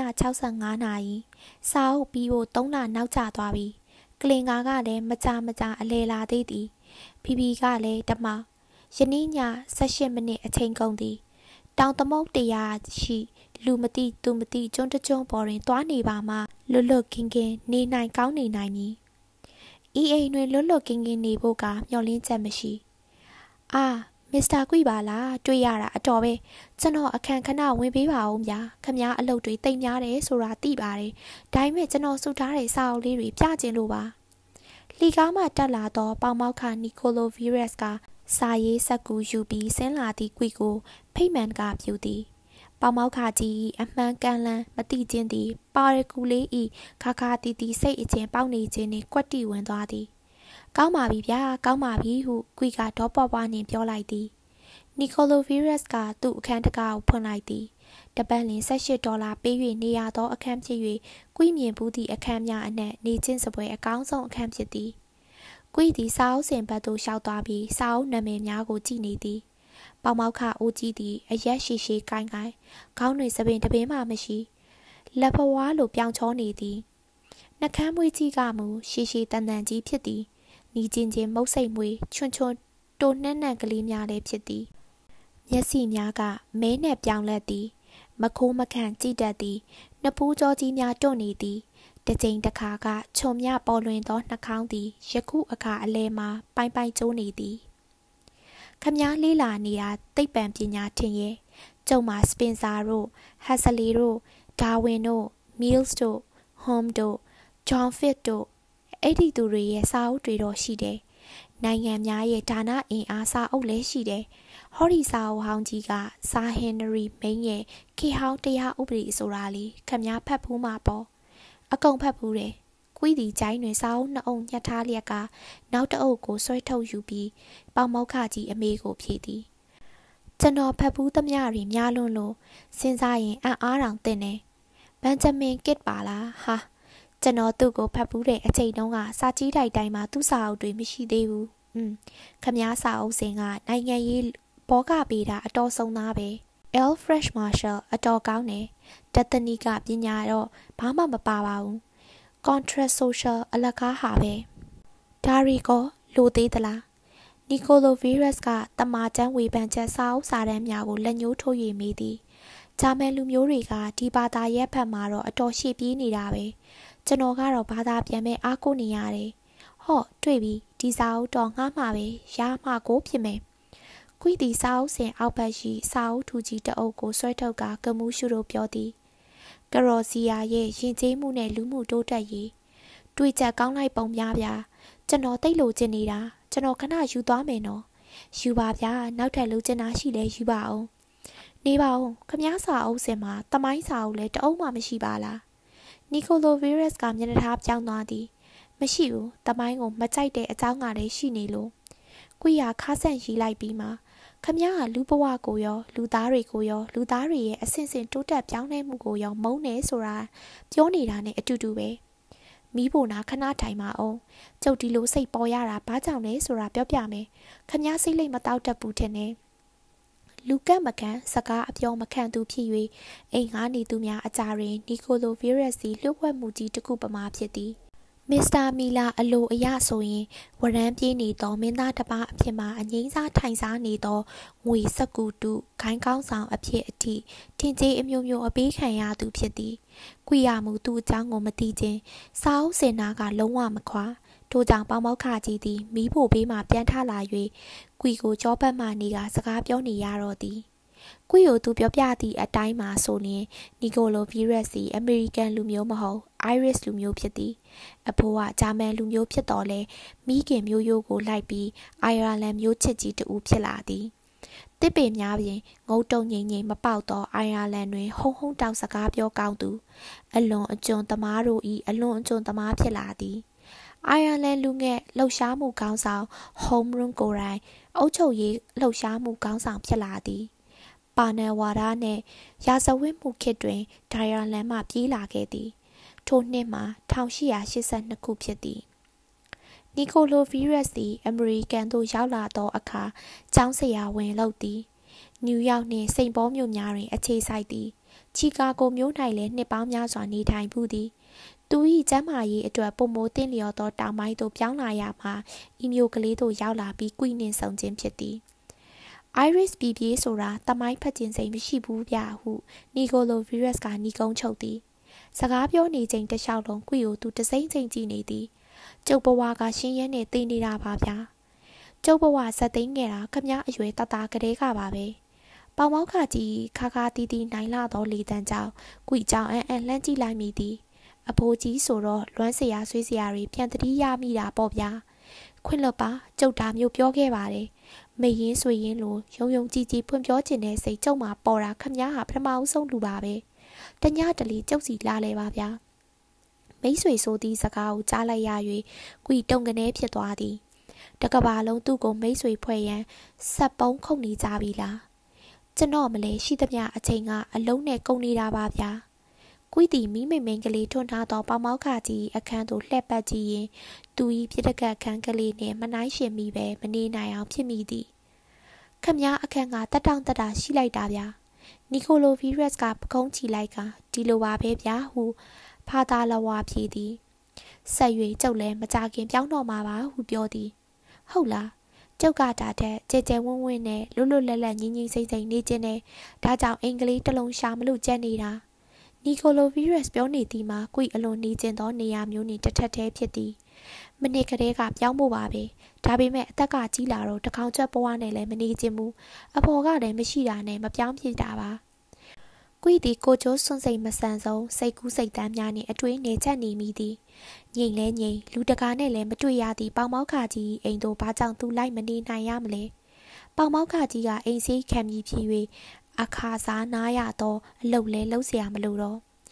365နာရီစာအုပ်ပြီးဖို့3လနောက်ကျသွားပြီကလင်ကာကလည်းမကြအလဲလာသေးသည်ဖီဖီကလည်းတမောင်ယနေ့ည18မိနစ်အချိန်ကုန်သည်တောင်သမုတ်တရားရှိလူမသိသူမသိကျွန်းတကျွန်းပေါ်တွင်သွားနေပါမှလွတ်လွတ်ကင်းကင်းနေနိုင်ကောင်းနေနိုင်မည်ဤအိမ်တွင်လွတ်လွတ်ကင်းကင်းနေဖို့ကမျှော်လင့်ချက်မရှိမစ္စတာကွီပါလားတွေ့ရတာအတော်ပဲကျွန်တော်အခန့်ခဏဝင်ပေးပါဦးဗျာခမားအလုပ်တွေတိတ်များတယ်ဆိုတာသိပါတယ်ဒါပေမဲ့ကျွန်တော်စုထားတဲ့စာအုပ်လေးတွေပြကျင်လို့ပါလီကားမှတက်လာတော့ပေါမောက်ခနီကိုလိုဗီရက်စ်ကစာရေးဆက်ကူယူပြီးဆင်းလာသည့်ကွီကိုဖိတ်မှန်ကပြူသည်ပေါမောက်ခကြီးအမှန်ကန်လန်းမတိချင်းသည်ပါရကူလေးဤခါခါတီတီစိတ်အချင်းပေါက်နေခြင်းနှင့်ကွက်တီဝင်သွားသည်ကောင်းပါပြီဗျာကောင်းပါပြီဟုကွီကတော့ပွားပွားနှင့်ပြောလိုက်သည်နီကိုလိုဗီရက်စ်ကသူ့အခန်းတကားကိုဖွင့်လိုက်သည်တပတ်လ$18ပေး၍နေရသောအခန်းဖြစ်၍ကွီမြင်ဘူးသည့်အခန်းများအနက်နေချင်းစပွဲအကောင်းဆုံးအခန်းဖြစ်သည်ကွီသည်စာအုပ်စင်ဘက်သို့လျှောက်သွားပြီးစာအုပ်နာမည်များကိုကြည့်နေသည်ပေါမောက်ခအိုးကြီးသည်အရက်ရှိရှိကိုင်းခေါင်းတွင်စပင်တပင်းမှမရှိလက်ဖွားလိုပြောင်ချောနေသည်နှကမ်းမွေးကြီးကမူရှိရှိတန်တန်ကြီးဖြစ်သည်နီချင်းချင်းမုတ်စိတ်မွေချွန်းချွန်းတိုနှံ့နှံ့ကလေးများလည်းဖြစ်သည်မျက်စိများကမဲနဲ့ပြောင်းလဲသည်မခိုးမခန့်ကြည့်တတ်သည်နှစ်ပူးကြောကြီးများတွန့်နေသည်တစ်ချိန်တစ်ခါကခြုံမြပေါ်လွင်သောနှာခေါင်းသည်ယခုအခါအလဲမှာပိုင်ပိုင်ကျိုးနေသည်ခမားလေးလာနေတာသိပ္ပံပညာထင်ရဲ့ကျုံမှာစပင်ဆာတို့ဟက်ဆလီတို့ဒါဝင်တို့မီးလ်စ်တို့ဟွန်တို့ဂျွန်ဖစ်တို့အဲ့ဒီသူတွေရဲ့စာအုပ်တွေတော့ရှိတယ်နိုင်ငံများရဲ့ဒါနအင်အားစာအုပ်လည်းရှိတယ်ဟော်ဒီစာအုပ်ဟောင်းကြီးကစာဟင်နရီမိန်းရဲ့ခေဟောင်းတရားဥပဒေဆိုတာလေခမားဖတ်ဖို့မှာပေါ့အကုန်ဖတ်ဘူးတယ်ကွီးဒီကျိုင်းတွင်စာအုပ်နှစ်အုပ်ညှက်ထားလျက်ကနောက်တစ်အုပ်ကိုဆွဲထုတ်ယူပြီးပေါမောက္ခကြီးအမေကိုဖြေသည်ကျွန်တော်ဖတ်ဘူးသမျှတွေများလွန်းလို့စဉ်းစားရင်အံ့အားတောင်သင့်နေဘန်ဂျမင်ကစ်ပါလားဟာကျွန်တော်သူ့ကိုဖတ်ဘူးတဲ့အချိန်တုန်းကစာကြီးတိုက်တိုင်းမှာသူ့စာအုပ်တွေမရှိသေးဘူးခမားစာအုပ်စဉ်ကနိုင်ငံရေးဘောကပေးတာအတော်ဆုံးသားပဲ Alfred Marshall အတော်ကောင်းတယ်တသနီကပညာတော့ဘာမှမပါပါဘူး Contra Social အလကားဟာပဲဒါရီကောလိုသေးသလားနီကိုလိုဗီရပ်စ်ကတမာကျန်းဝေဖန်ချက်စာအုပ်စာတမ်းများကိုလက်ညှိုးထိုး၍မိသည်ဂျာမန်လူမျိုးတွေကဒီဘာသာရဲ့ဖက်မှာတော့အတော်ရှေ့ပြေးနေတာပဲကျွန်တော်ကတော့ဘာသာပြန်မဲ့အားကိုးနေရတယ်ဟော့တွေ့ပြီဒီစာအုပ်တော့ငှားမှာပဲရမှာကိုဖြစ်မယ်ကွီတီစာအုပ်စဉ်အောက်ဘက်ရှိစာအုပ်ထူကြီးတအုပ်ကိုဆွဲထုတ်ကကမူးရှုတို့ပြောသည်ကရော်စီယာရဲ့ရင်ကျေးမှုနဲ့လူမှုတိုးတက်ရေးတွေ့ချက်ကောင်းလိုက်ပုံများဗျာကျွန်တော်တိတ်လို့ကျင်နေတာကျွန်တော်ခဏယူသွားမယ်နော်ယူပါဗျာနောက်ထပ်လိုချင်တာရှိလဲယူပါအောင်နေပါဦးခမားစာအုပ်စဉ်မှာတမိုင်းစာအုပ်လည်းတအုပ်မှမရှိပါလားနီကိုလိုဗီရပ်စ်ကမျက်နှာထားပြောင်းသွားသည်မရှိဘူးတမိုင်းကိုမကြိုက်တဲ့အကြောင်းကလည်းရှိနေလို့ကွီယာခါဆန့်ရီလိုက်ပြီးမှခမားကလူဘဝကိုရောလူသားတွေကိုရောလူသားတွေရဲ့အဆင့်ဆင့်တိုးတက်ပြောင်းလဲမှုကိုရောမုန်းနေဆိုတာပြောနေတာနဲ့အတူတူပဲမီးဖိုနာခဏထိုင်ပါအောင်ကျုပ်ဒီလိုစိတ်ပေါ်ရတာဘာကြောင့်လဲဆိုတာပြောပြမယ်ခမားစိတ်လိတ်မတောက်တတ်ဘူးထင်တယ်လူကတ်မကန်စကားအပြောမခံသူဖြစ်၍အိမ်ငါနေသူများအကြတွင်နီကိုလိုဗီရပ်စ်စီလှုပ်ဝက်မှုကြီးတစ်ခုပမာဖြစ်သည်မစ္စတာမီလာအလိုအရဆိုရင်ဝရမ်းပြေးနေသောမင်းသားတစ်ပါးအဖြစ်မှအငိမ့်စားထိုင်စားနေသောငွေစကူတုခိုင်းကောင်းဆောင်အဖြစ်အထိထင်ကြီးအမျိုးမျိုးအပေးခံရသူဖြစ်သည်ကွေရမှုသူ့အကြောင်းကိုမသိခြင်းစာအုပ်စင်နာကလုံးဝမခွာထို့ကြောင့်ပေါမောက္ခကြီးသည်မီးဖို့ဘေးမှပြန်ထလာ၍ကွီကိုကြောပတ်မှနေကစကားပြောနေရတော့သည်ကွီကိုသူပြောပြသည့်အတိုင်းမှာဆိုရင်နီကိုလိုဗီရပ်စ်စီအမေရိကန်လူမျိုးမဟုတ်အိုင်ရစ်လူမျိုးဖြစ်သည်အဖိုးကဂျာမန်လူမျိုးဖြစ်တော်လဲမိခင်မျိုးရိုးကိုလိုက်ပြီးအိုင်ယာလန်မျိုးချစ်ကြီးတူဖြစ်လာသည်တစ်ပေများပြင်ငုတ်တုံငိမ့်ငိမ့်မပေါက်သောအိုင်ယာလန်တွင်ဟုံဟုံတောက်စကားပြောကောင်းသူအလွန်အကျွံသမားတို့၏အလွန်အကျွံသမားဖြစ်လာသည်အိုင်ယာလန်လူငယ်လှုပ်ရှားမှုကောင်းဆောင်ဟုံရွန်းကိုရိုင်းအုပ်ချုပ်ရေးလှုပ်ရှားမှုကောင်းဆောင်ဖြစ်လာသည်ပါနယ်ဝါဒနှင့်ရာဇဝတ်မှုခေတ်တွင်ဒိုင်ယာလန်မှပြေးလာခဲ့သည်ထိုနှစ်မှာ1882ခုဖြစ်သည်နီကိုလိုဗီရပ်စ်သည်အမေရိကန်သို့ရောက်လာသောအခါကျောင်းဆရာဝန်လုပ်သည်နယူးယောက်နှင့်စိန့်ပေါမြို့များတွင်အခြေစိုက်သည်ချီကာဂိုမြို့၌လည်းနှစ်ပေါင်းများစွာနေထိုင်မှုသည်သူ၏ကျမ်းမာရေးအတွက်ပုံမိုးတင်လျော်သောတောင်ပိုင်းသို့ပြောင်းလာရမှဤမျိုးကလေးသို့ရောက်လာပြီးကွီနှင့်ဆုံခြင်းဖြစ်သည်အိုင်ရစ်ပြည်ပြေးဆိုတာတမိုင်းဖတ်ခြင်းစိတ်မရှိဘူးဗျဟုနီကိုလိုဗီရပ်စ်ကနီကုန်းချုပ်သည်စကားပြောနေချိန်တစ်လျှောက်လုံးကွီကိုသူတစိမ့်စိမ့်ကြည့်နေသည်ကျုပ်ဘဝကရှင်းရဲနဲ့သိနေတာပါဗျာကျုပ်ဘဝဇက်သိမ်းခဲ့တာခမားအရွယ်တတကလေးကပါပဲပေါမောက်ခကြီးခါခါတီးတီးနိုင်လာသောလေတန်းကြောင့်ကွီကြောင်အန်လှမ်းကြည့်လိုက်မိသည်အဖိုးကြီးဆိုတော့လွမ်းစရာဆွေးစရာတွေပြန်တတိရမိတာပေါ့ဗျာခွင့်လွတ်ပါကျုပ်ဒါမျိုးပြောခဲ့ပါတယ်မေရင်းဆွေရင်းလိုယုံယုံကြည်ကြည်ဖွင့်ပြောခြင်းနဲ့စိတ်ကျုံမှာပေါ်တာခမားဟာပထမအဆုံးလူပါပဲတညတလီကျုပ်စီလာလဲပါဗျာမိတ်ဆွေဆိုသည့်စကားကိုကြားလိုက်ရ၍ကွီတုံကနေဖြစ်သွားသည်တကဘာလုံးသူ့ကိုမိတ်ဆွေဖွဲ့ရန်ဆက်ပုံးခုန်နေကြပြီလားကျွန်တော်မလဲရှိသမျှအချိန်ကအလုံးနဲ့ကုန်နေတာပါဗျာကွီတီမိမိမိန်ကလေးထွန်းထားသောပေါမောက်ခကြီးအခန်းသို့လှည့်ပတ်ကြည့်ရင်သူ၏ပြစ်တကတ်ခန်းကလေးနှင့်မနှိုင်းရှင်မိပဲမနေနိုင်အောင်ဖြစ်မိသည်ခမားအခန်းကတက်တောင့်တက်တာရှိလိုက်တာဗျာနီကိုလိုဗီရပ်စ်ကပကုံးချီလိုက်ကဒီလိုပါပဲဗျာဟုဖာသာလဝါဖြေသည်ဆက်၍ကျုပ်လည်းမကြခင်ပြောင်းတော့မှာပါဟုပြောသည်ဟုတ်လားကျုပ်ကဒါတဲ့ကြဲကြဲဝင်းဝင်းနဲ့လွတ်လွတ်လပ်လပ်ငြိမ်ငြိမ်စိမ့်စိမ့်နေခြင်းနဲ့ဒါကြောင့်အင်္ဂလိပ်တစ်လုံးရှာမလို့ကြက်နေတာနီကိုလိုဗီရပ်စ်ပြောနေသည်မှာကွီအလွန်နေခြင်းသောနေရာမျိုးနှင့်တစ်ထက်တည်းဖြစ်သည်မနစ်ကလေးကပြောင်းဖို့ပါပဲဒါပေမဲ့အသက်ကကြီးလာတော့တခေါင်ကျွတ်ဘဝနဲ့လည်းမနေခြင်းဘူးအဖော်ကလည်းမရှိတာနဲ့မပြောင်းဖြစ်တာပါကွီသည်ကိုကျိုးစွန့်စိတ်မဆန်ဆုံးစိတ်ကူးစိတ်တမ်းများနှင့်အတွေးနေချက်နေမိသည်ငြိမ်လဲငြိမ်လူတကာနဲ့လည်းမတွေ့ရသည့်ပေါမောက်ခကြီးအိမ်သို့ဘာကြောင့်သူလိုက်မနေနိုင်ရမလဲပေါမောက်ခကြီးကအိမ်စီးခံပြီးဖြစ်၍အခါစားနားရသောအလုတ်လဲလှုပ်เสียမလို့တော့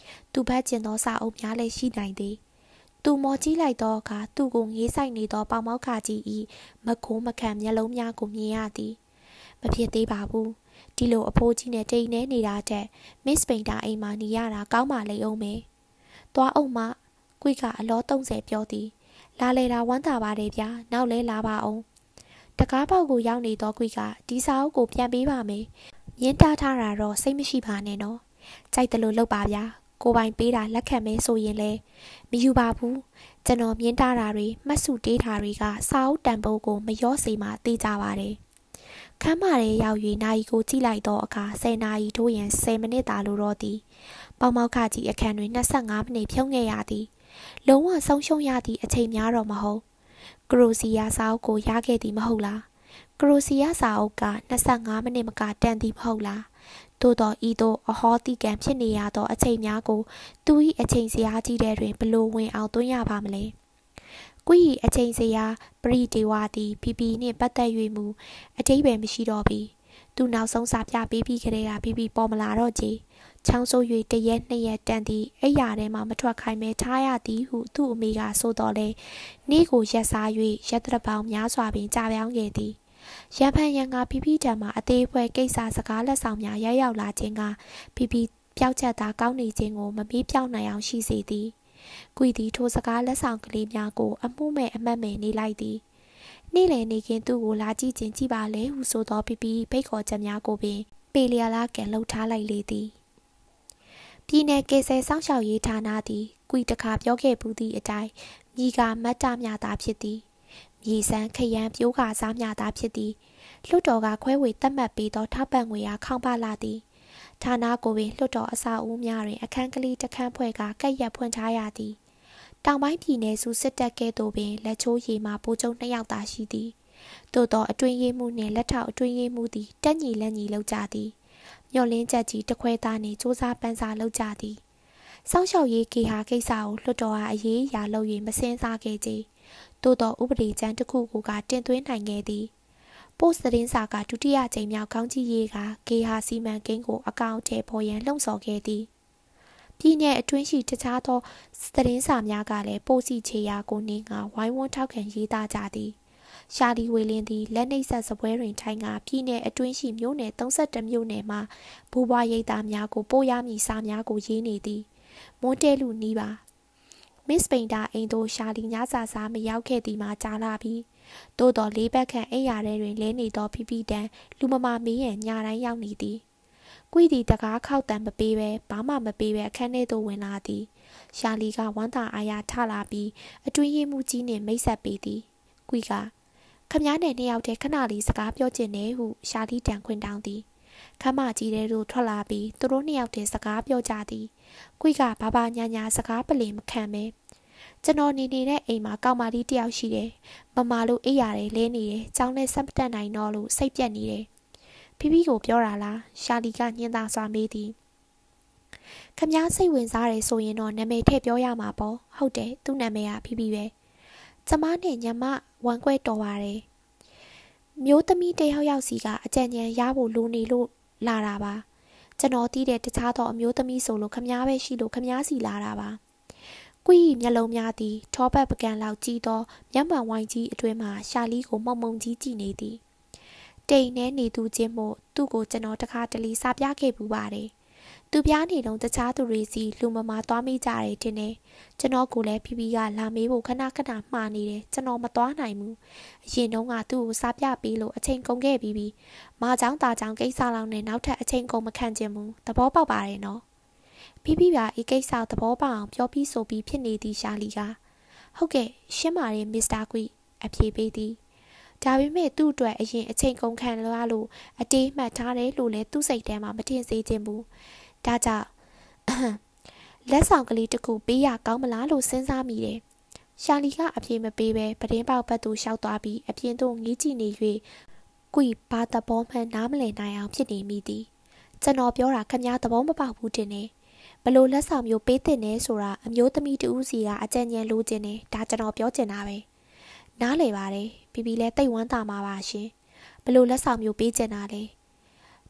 သူဘက်ကျင်သောစာအုပ်များလည်းရှိနိုင်သည်သူမော်ကြီးလိုက်သောအခါသူ့ကိုငေးဆိုင်နေသောပေါမောက်ခကြီး၏မခိုးမခံမျက်လုံးများကိုမြင်ရသည်မဖြစ်သေးပါဘူးဒီလိုအဖိုးကြီးနဲ့တိတ်နေနေတာတဲ့မစ်ပိန်တာအိမ်မှာနေရတာကောင်းပါလေအောင်မယ်သွားအောင်မကွိကအလော30ပြောသည်လာလေတာဝမ်းသာပါတယ်ဗျာနောက်လဲလာပါအောင်တကားပေါက်ကိုရောက်နေသောကွိကဒီစာအုပ်ကိုပြန်ပေးပါမယ်မြင်းတားထားတာတော့စိတ်မရှိပါနဲ့နော်ကြိုက်တယ်လို့လုပ်ပါဗျာကိုပိုင်ပေးတာလက်ခံမဲဆိုရင်လဲမယူပါဘူးကျွန်တော်မြင်းတားတာတွေမှတ်စုတေးတာတွေကစာအုပ်တန်ဖိုးကိုမလျော့စေမှသိကြပါတယ်ခမ်းမရဲရောက်၍နာရီကိုကြည့်လိုက်တော့အခါ10နာရီထိုးရင်10မိနစ်သာလိုတော့သည်ပေါမောက်ခကြီးအခန်းတွင်25မိနစ်ဖြုံးခဲ့ရသည်လုံးဝဆုံးရှုံးရသည့်အချိန်များတော့မဟုတ်ကရိုစီယာစာအုပ်ကိုရခဲ့သည်မဟုတ်လားကရိုစီယာစာအုပ်က25မိနစ်မကတန်သည်မဟုတ်လားသို့တော်ဤသို့အဟောတိကံဖြစ်နေရသောအချိန်များကိုသူ၏အချိန်စရာကြီးတဲ့တွင်ဘလို့ဝင်အောင်သွင်းရပါမလဲကွီအချိန်စရာပရိဒေဝသည်ဖီဖီနှင့်ပတ်သက်၍မူအတိတ်ပဲမရှိတော့ပြီသူနောက်ဆုံးစာပြပေးပြီးကြတဲ့ကဖီဖီပေါ်မလာတော့ကြည်ချောင်းဆိုး၍တရက်2ရက်တန်သည်အိယာထဲမှမထွက်ခိုင်းမဲထားရသည်ဟုသူ့အမေကဆိုတော်လဲနေ့ကိုရက်စား၍ရက်တရပောင်များစွာပင်ကြာပြောင်းခဲ့သည်ရန်ဖန်ရန်ကဖီဖီတံမှာအသေးဖွဲကိစ္စစကားလက်ဆောင်များရက်ရောက်လာခြင်းကဖီဖီပျောက်ချက်သာကောင်းနေခြင်းကိုမမေ့ပြောင်းနိုင်အောင်ရှိစေသည်ကွီသည်ထိုစကားလက်ဆောင်ကလေးများကိုအမှုမဲ့အမတ်မဲ့နေလိုက်သည်နေ့လည်နေခင်သူ့ကိုလာကြည့်ခြင်းကြည့်ပါလေဟုဆိုသောဖီဖီဖိတ်ခေါ်ချက်များကိုပင်ပေလျာလာကန်လှုပ်ထားလိုက်လေသည်ပြည်내ကေဆယ်စောင့်ရှောက်ရေးဌာနသည်ကွီတခါပြောခဲ့ပူးသည့်အတိုင်းမြေကမတ်တမြတာဖြစ်သည်မြေစမ်းခရမ်းပြိုးကာစားမြတာဖြစ်သည်လွတ်တော်ကခွဲဝေသတ်မှတ်ပေးသောထောက်ပံ့ငွေအားခေါင်းပါလာသည်ဌာနကိုပင်လွတ်တော်အဆောက်အဦများတွင်အခန်းကလေးတစ်ခန်းဖွဲ့ကကက်ရက်ဖွင့်ထားရသည်တောင်ပိုင်းပြည်내စုစစ်တပ်ကဲ့သို့ပင်လက်ချိုးရည်မှပိုးကျုံ2ယောက်သာရှိသည်သို့သောအတွင်းရေးမှုနှင့်လက်ထောက်အတွင်းရေးမှုသည်တက်ညီလက်ညီလောက်ကြသည်မျော်လင်းချက်ကြီးတစ်ခွဲသားနှင့်စူးစမ်းပန်းစားလုပ်ကြသည်စောင့်ရှောက်ရေးကေဟာကိစ္စကိုလွှတ်တော်အားအရေးအရာလုပ်၍မစင်စားခဲ့ကြသို့သောဥပဒေကျမ်းတစ်ခုကိုကတင်သွင်းနိုင်ခဲ့သည်ပို့စ်သတင်းစာကဒုတိယကြိမ်မြောက်ကောင်းကြီးရေးကကေဟာစီမံကိန်းကိုအကောင့်ထဲပေါ်ရန်လှုံ့ဆော်ခဲ့သည်ပြည်내အတွင်းရှိတခြားသောသတင်းစာများကလည်းပို့စီချေရာကိုနှင်းကဝိုင်းဝန်းထောက်ခံရေးသားကြသည်ရှာလီဝေလင်းသည်လက်နှိပ်ဆက်စပွဲတွင်ထိုင်ကပြည်내အတွင်းရှိမြို့နယ်32မြို့နယ်မှာဘူဘွားရိပ်သားများကိုပို့ရမည်စာများကိုရေးနေသည်မွန်းတဲလူနီးပါမစ်ပိန်တာအိမ်သို့ရှာလီညစာစားမရောက်ခဲ့သည်မှာကြာလာပြီသို့တော်လေးဘက်ခန့်အိယာထဲတွင်လဲနေသောဖီဖီတန်လူမမာမေးရန်ညတိုင်းရောက်နေသည်ကွီသည်တကားခောက်တံမပေးပဲဘာမှမပေးပဲအခန်းထဲသို့ဝင်လာသည်ရှာလီကဝမ်းသာအားရထလာပြီးအတွင်းရေးမှုကြီးနှင့်မိတ်ဆက်ပေးသည်ကွီကခမည်းနဲ့2ယောက်တည်းခဏလေးစကားပြောချင်တယ်ဟုရှာလီတန်ခွင်တောင်းသည်ခမကြီးတဲ့တို့ထွက်လာပြီးသူတို့2ယောက်တည်းစကားပြောကြသည်ကွီကဘာညာညာစကားပလင်မခံပဲကျွန်တော်နေနေတဲ့အိမ်မှာကောင်မလေးတယောက်ရှိတယ်မမလို့အိပ်ရတယ်လဲနေတယ်ကျောင်းနဲ့ဆက်မတက်နိုင်တော့လို့စိတ်ပြက်နေတယ်ဖီဖီကိုပြောတာလားရှာလီကညှင်းသာစွာမေးသည်ခမည်းစိတ်ဝင်စားတယ်ဆိုရင်တော့နာမည်ထည့်ပြောရမှာပေါ့ဟုတ်တယ်သူ့နာမည်ကဖီဖီပဲကျမနဲ့ညမဝမ်းကွဲတော်ပါတယ်မျိုးသမီးတယောက်ယောက်စီကအကြံဉာဏ်ရဖို့လိုနေလို့လာတာပါကျွန်တော်တီးတဲ့တခြားသောအမျိုးသမီးဆိုလို့ခမည်းပဲရှိလို့ခမည်းစီလာတာပါကွီမျက်လုံးများသည်ထောပတ်ပကံလောက်ကြီးသောမျက်မှန်ဝိုင်းကြီးအတွင်းမှရှာလီကိုမုံမုံကြီးကြည့်နေသည်တိမ်နဲ့နေသူချင်းမို့သူ့ကိုကျွန်တော်တခါတလေစာပြခဲ့ပူပါတယ်သူပြားနေတော့တခြားသူတွေစီလူမမာသွားမိကြတယ်တင်တယ်ကျွန်တော်ကိုလည်းဖီဖီကလာမေးဖို့ခဏမှားနေတယ်ကျွန်တော်မသွားနိုင်ဘူးအရင်တုန်းကသူ့ကိုစာပြပေးလို့အချိန်ကုန်ခဲ့ပြီးမเจ้าတာเจ้าကိစ္စလောက်နဲ့နောက်ထပ်အချိန်ကုန်မခံချင်ဘူးသဘောပေါက်ပါတယ်နော်ဖီဖီကဤကိစ္စသဘောပေါက်အောင်ပြောပြီးဆိုပြီးဖြစ်နေသည်ရှာလီကဟုတ်ကဲ့ရှင်းပါတယ်မစ္စတာကွီအဖြေပေးသည်ဒါပေမဲ့သူ့အတွက်အရင်အချိန်ကုန်ခံလာလို့အတေးမှတ်ထားတယ်လို့လည်းသူ့စိတ်ထဲမှာမထင်စေချင်ဘူးဒါကြောင့်လက်ဆောင်ကလေးတစ်ခုပေးရကောင်းမလားလို့စဉ်းစားမိတယ်ရှာလီကအပြေမပေးပဲပတင်းပေါက်ဘက်သို့ရှောက်သွားပြီးအပြင်သို့ငေးကြည့်နေ၍ကွီဘာသဘောမှန်နားမလည်နိုင်အောင်ဖြစ်နေမိသည်ကျွန်တော်ပြောတာခင်ဗျားသဘောမပေါက်ဘူးတင်နေဘလို့လက်ဆောင်မျိုးပေးတဲ့နေဆိုတာအမျိုးသမီးတူးစီကအကြံဉာဏ်လိုချင်တယ်ဒါကျွန်တော်ပြောချင်တာပဲနားလေပါတယ်ဘီဘီလည်းတိတ်ဝမ်းသာမှာပါရှင်ဘလို့လက်ဆောင်မျိုးပေးချင်တာလဲ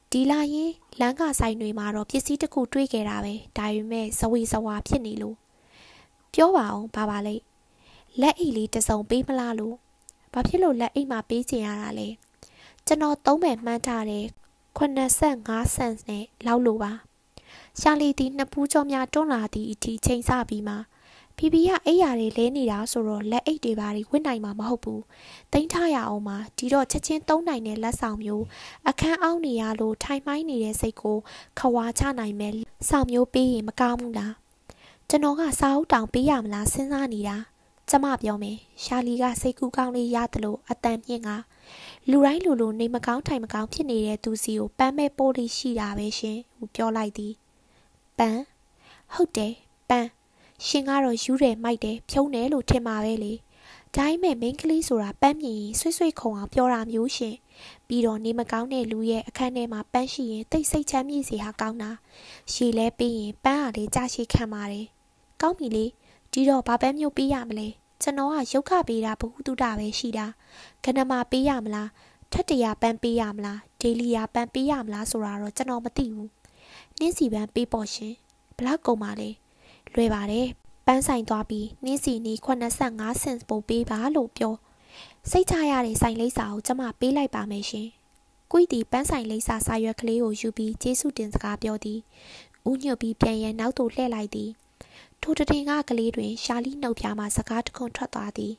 ဒီလာရင်လမ်းကဆိုင်တွေမှာတော့ပစ္စည်းတစ်ခုတွေးခဲ့တာပဲဒါပေမဲ့ဇဝေဇဝါဖြစ်နေလို့ပြောပါအောင်ဘာပါလဲလက်အိတ်လေးတစ်စုံပေးမလားလို့ဘာဖြစ်လို့လက်အိတ်မှာပေးချင်ရတာလဲကျွန်တော်သုံးမယ်မှန်းထားတယ်85 cent နဲ့လောက်လို့ပါရှာလီတီနှစ်ပူးကြောများတွန်းလာသည့်အထိချိန်ဆပြီးမှဖီဖီကအိတ်ရာတွေလဲနေတာဆိုတော့လက်အိတ်တွေပါဝင့်နိုင်မှာမဟုတ်ဘူးတိန်းထားရအောင်ပါဒီတော့ချက်ချင်းသုံးနိုင်တဲ့လက်ဆောင်မျိုးအခန်းအောက်နေရလို့ထိုင်မိုင်းနေတဲ့စိတ်ကိုခွာချနိုင်မယ်ဆောင်မျိုးပေးရင်မကောင်းဘူးလားကျွန်တော်ကစာအုပ်တောင်ပေးရမလားစဉ်းစားနေတာကျမပြောမယ်ရှာလီကစိတ်ကူးကောင်းလေးရတယ်လို့အတန်မြင့်ကလူတိုင်းလူနေမကောင်းထိုင်မကောင်းဖြစ်နေတဲ့သူစီကိုပန်းမဲ့ပိုးလေးရှိတာပဲရှင်ဟူပြောလိုက်သည်ပန်းဟုတ်တယ်ပန်းရှင်ကတော့ယူတယ်မိုက်တယ်ဖြုံးတယ်လို့ထင်ပါပဲလေဒါပေမဲ့မိန်းကလေးဆိုတာပန်းမြင်ရင်ဆွဆွခုံအောင်ပြောတာမျိုးရှင်ပြီးတော့နေမကောင်းတဲ့လူရဲ့အခန်းထဲမှာပန်းရှိရင်တိတ်ဆိတ်ချမ်းမြေ့စီဟာကောင်းတာရှည်လဲပြီးရင်ပန်းဟာလေကြာရှည်ခံပါတယ်ကောင်းပြီလေဒီတော့ဘာပန်းမျိုးပေးရမလဲကျွန်တော်ကရုပ်ခပေးတာဘ ഹു တုတာပဲရှိတာခဏမှပေးရမလားထက်တရာပန်းပေးရမလားဒေလီယာပန်းပေးရမလားဆိုတာတော့ကျွန်တော်မသိဘူးနှင်းစီပန်းပေးပေါ့ရှင်ဘလောက်ကုန်ပါလဲလွယ်ပါတယ်ပန်းဆိုင်သွားပြီးနှင်းစီနီ85 cent ပို့ပေးပါလို့ပြောစိတ်ချရတဲ့ဆိုင်လိပ်စာကိုကျမပေးလိုက်ပါမယ်ရှင်ကွီတီပန်းဆိုင်လိပ်စာစာရွက်ကလေးကိုယူပြီးကျေးဇူးတင်စကားပြောသည်ဦးညွတ်ပြီးပြန်ရန်နောက်သို့လှည့်လိုက်သည်ထိုတတင်ကကလေးတွင်ရှာလီနှုတ်ပြမှစကားတခွန်းထွက်သွားသည်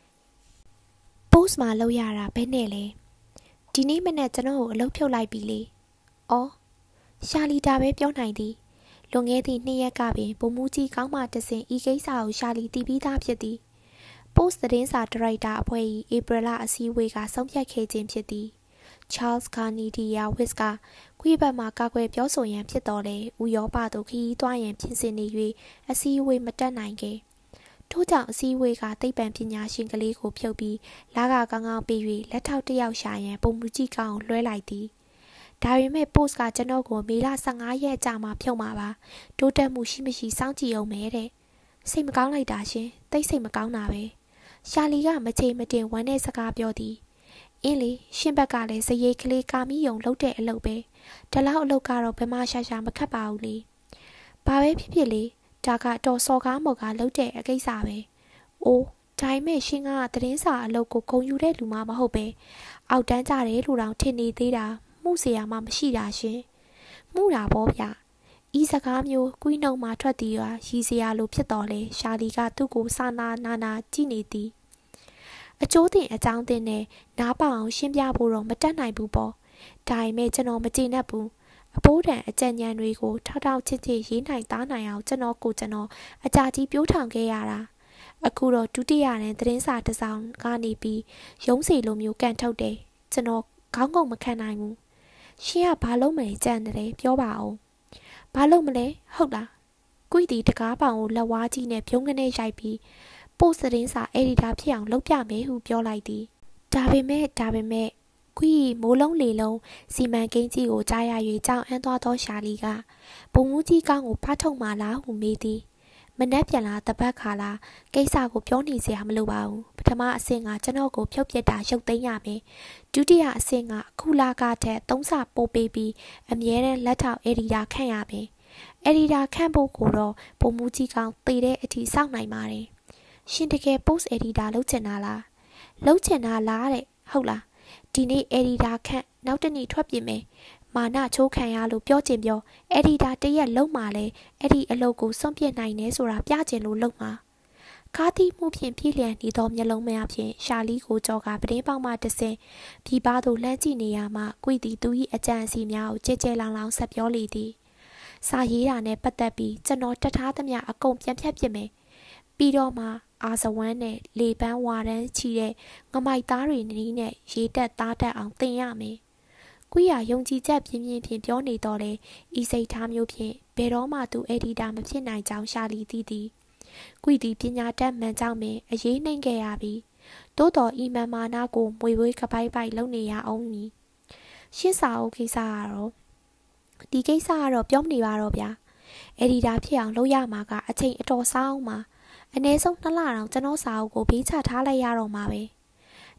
post မှာလောက်ရတာဘယ်နဲ့လဲဒီနေ့မနေ့ကျွန်တော်ကိုအလုပ်ဖြုတ်လိုက်ပြီလေအော်ရှာလီဒါပဲပြောနိုင်သည်လွန်ခဲ့သည့်2ရက်ကပင်ဗိုလ်မှူးကြီးကောင်းမှတဆင်ဤကိစ္စကိုရှာလီတည်ပြီးသားဖြစ်သည် post သတင်းစာဒါရိုက်တာအဖွဲ့၏ဧပြီလအစည်းအဝေးကဆုံးဖြတ်ခဲ့ခြင်းဖြစ်သည် Charles Carnegie Wis ကခွေးဘက်မှကာကွယ်ပြောဆိုရန်ဖြစ်တော်လဲဥရောပသို့ခရီးသွားရန်ပြင်ဆင်နေ၍အစည်းအဝေးမတက်နိုင်ခဲ့ထို့ကြောင့်အစည်းအဝေးကသိပ္ပံပညာရှင်ကလေးကိုဖြုတ်ပြီးလာကကောင်းကောင်းပေး၍လက်ထောက်တစ်ယောက်ရှာရန်ပုံမူကြီးကောင်းလွှဲလိုက်သည်ဒါပေမဲ့ post ကကျွန်တော်ကိုမေလ15ရက်ကြာမှဖြုတ်မှာပါတိုးတက်မှုရှိမရှိစောင့်ကြည့်အောင်မယ်တဲ့စိတ်မကောင်းလိုက်တာရှင်တိတ်စိတ်မကောင်းတာပဲရှာလီကမချိန်မတင်ဝမ်းနဲ့စကားပြောသည်အင်းလေရှင်ဘက်ကလည်းစရိတ်ကလေးကာမီယုံလုပ်တဲ့အလုပ်ပဲဒီလောက်အလုပ်ကတော့ဘယ်မှရှာမခတ်ပါဘူးလေဘာပဲဖြစ်ဖြစ်လေဒါကတော်စော်ကားမော်ကားလုပ်တဲ့အကိစ္စပဲအိုးဒါပေမဲ့ရှင်ကသတင်းစာအလုပ်ကိုဂုဏ်ယူတဲ့လူမှမဟုတ်ပဲအောက်တန်းကြတယ်လို့တောင်ထင်နေသေးတာမှုเสียမှမရှိတာရှင်မှုတာပေါ့ဗျဤစကားမျိုးကွီးနှုံမှထွက်သည်ဟာရည်စရာလိုဖြစ်တော်လဲရှာလီကသူ့ကိုစာနာကြည့်နေသည်အကျိုးတင်အကြောင်းတင်နဲ့နားပေါအောင်ရှင်းပြဖို့တော့မတတ်နိုင်ဘူးပေါ့ဒါပေမဲ့ကျွန်တော်မကျေနပ်ဘူးအပိုးတန်အကြံဉာဏ်တွေကိုထောက်ချစ်ရေးနိုင်သားနိုင်အောင်ကျွန်တော်အကြာကြီးပြိုးထောင်ခဲ့ရတာအခုတော့ဒုတိယရန်သတင်းစာတစ်စောင်ကနေပြီးရုံးစီလိုမျိုးကန်ထုတ်တယ်ကျွန်တော်ခေါင်းငုံမခံနိုင်ဘူးရှင်ကဘာလို့မလဲကြံတယ်ပြောပါဦးဘာလို့မလဲဟုတ်လားကွီတီတကားပောင်ကိုလက်ဝါးကြီးနဲ့ဖြုံးကနေရိုက်ပြီးပို့သတင်းစာအက်ဒီတာဖြစ်အောင်လုပ်ပြမယ်ဟုပြောလိုက်သည်ဒါပေမဲ့ခွီမိုးလုံးလေလုံးစီမံကိန်းကြီးကိုကြားရ၍ကြောင်အန်းသွားသောရှာလီကဘုံမူးကြီးကောင်းကိုဖတ်ထုတ်မှလားဟုမေးသည်မနှက်ပြန်လာတပတ်ခါလာကိစ္စကိုပြောနေစရာမလိုပါဘူးပထမအဆင့်ကကျွန်တော်ကိုဖြုတ်ပြစ်တာရုပ်သိမ်းရမယ်ဒုတိယအဆင့်ကအခုလာကထက်3ဆပို့ပေးပြီးအမြဲတမ်းလက်ထောက်အက်ဒီတာခန့်ရမယ်အက်ဒီတာခန့်ဖို့ကိုတော့ဘုံမူးကြီးကောင်းတည်တဲ့အထိစောင့်နိုင်ပါတယ်ရှင်တကယ် post editor လုပ်ချင်တာလားတဲ့ဟုတ်လားဒီနေ့ editor ခန့်နောက်တနေ့ထွက်ပြင်မယ်မာနချိုးခံရလို့ပြောချင်ပြော editor တရက်လုံးမှလဲအဲ့ဒီအလုပ်ကိုစွန့်ပစ်နိုင်နေဆိုတာပြချင်လို့လုပ်မှာကားတီးမှုဖြင့်ပြည်လျံနေသောမျက်လုံးများဖြင့်ရှာလီကိုကြောကပတင်းပေါက်မှတဆင်ဒီပါသို့လှမ်းကြည့်နေရမှကွီတီသူ၏အကြံအစီများကိုကြဲလောင်ဆက်ပြောလေသည်စာရေးတာနဲ့ပတ်သက်ပြီးကျွန်တော်တတ်ထားသမျှအကုန်ပြန်ဖြတ်ပစ်မယ်ပြီးတော့မှအာဇဝမ်းနဲ့လေပန်းဝါရမ်းချီတဲ့ငမိုက်သားတွေနီးနဲ့ရေတက်သားတက်အောင်တင်ရမယ်။ကွီးရယုံကြည်ချက်ပြင်းဖြင့်ပြောနေတော့လေဤစိတ်ထားမျိုးဖြင့်ဘယ်တော့မှသူအက်ဒီတာမဖြစ်နိုင်ကြောင်းရှာလီသည်။ကွီးသည်ပညာတတ်မှန်ကြောင်းပင်အရေးနှိမ့်ခဲ့ရပြီ။သို့တော်ဤမန်မာနာကိုမွေဝေးကပိုက်လုပ်နေရအောင်မည်။ရှင်းစာအုပ်ကိစ္စကတော့ဒီကိစ္စကတော့ပြောမနေပါတော့ဗျာ။အက်ဒီတာဖြစ်အောင်လုပ်ရမှာကအချိန်အတော်ဆောင်းမှာအနည်းဆုံး2လတောင်ကျွန်တော်စာအုပ်ကိုဘေးချထားလိုက်ရတော့မှာပဲ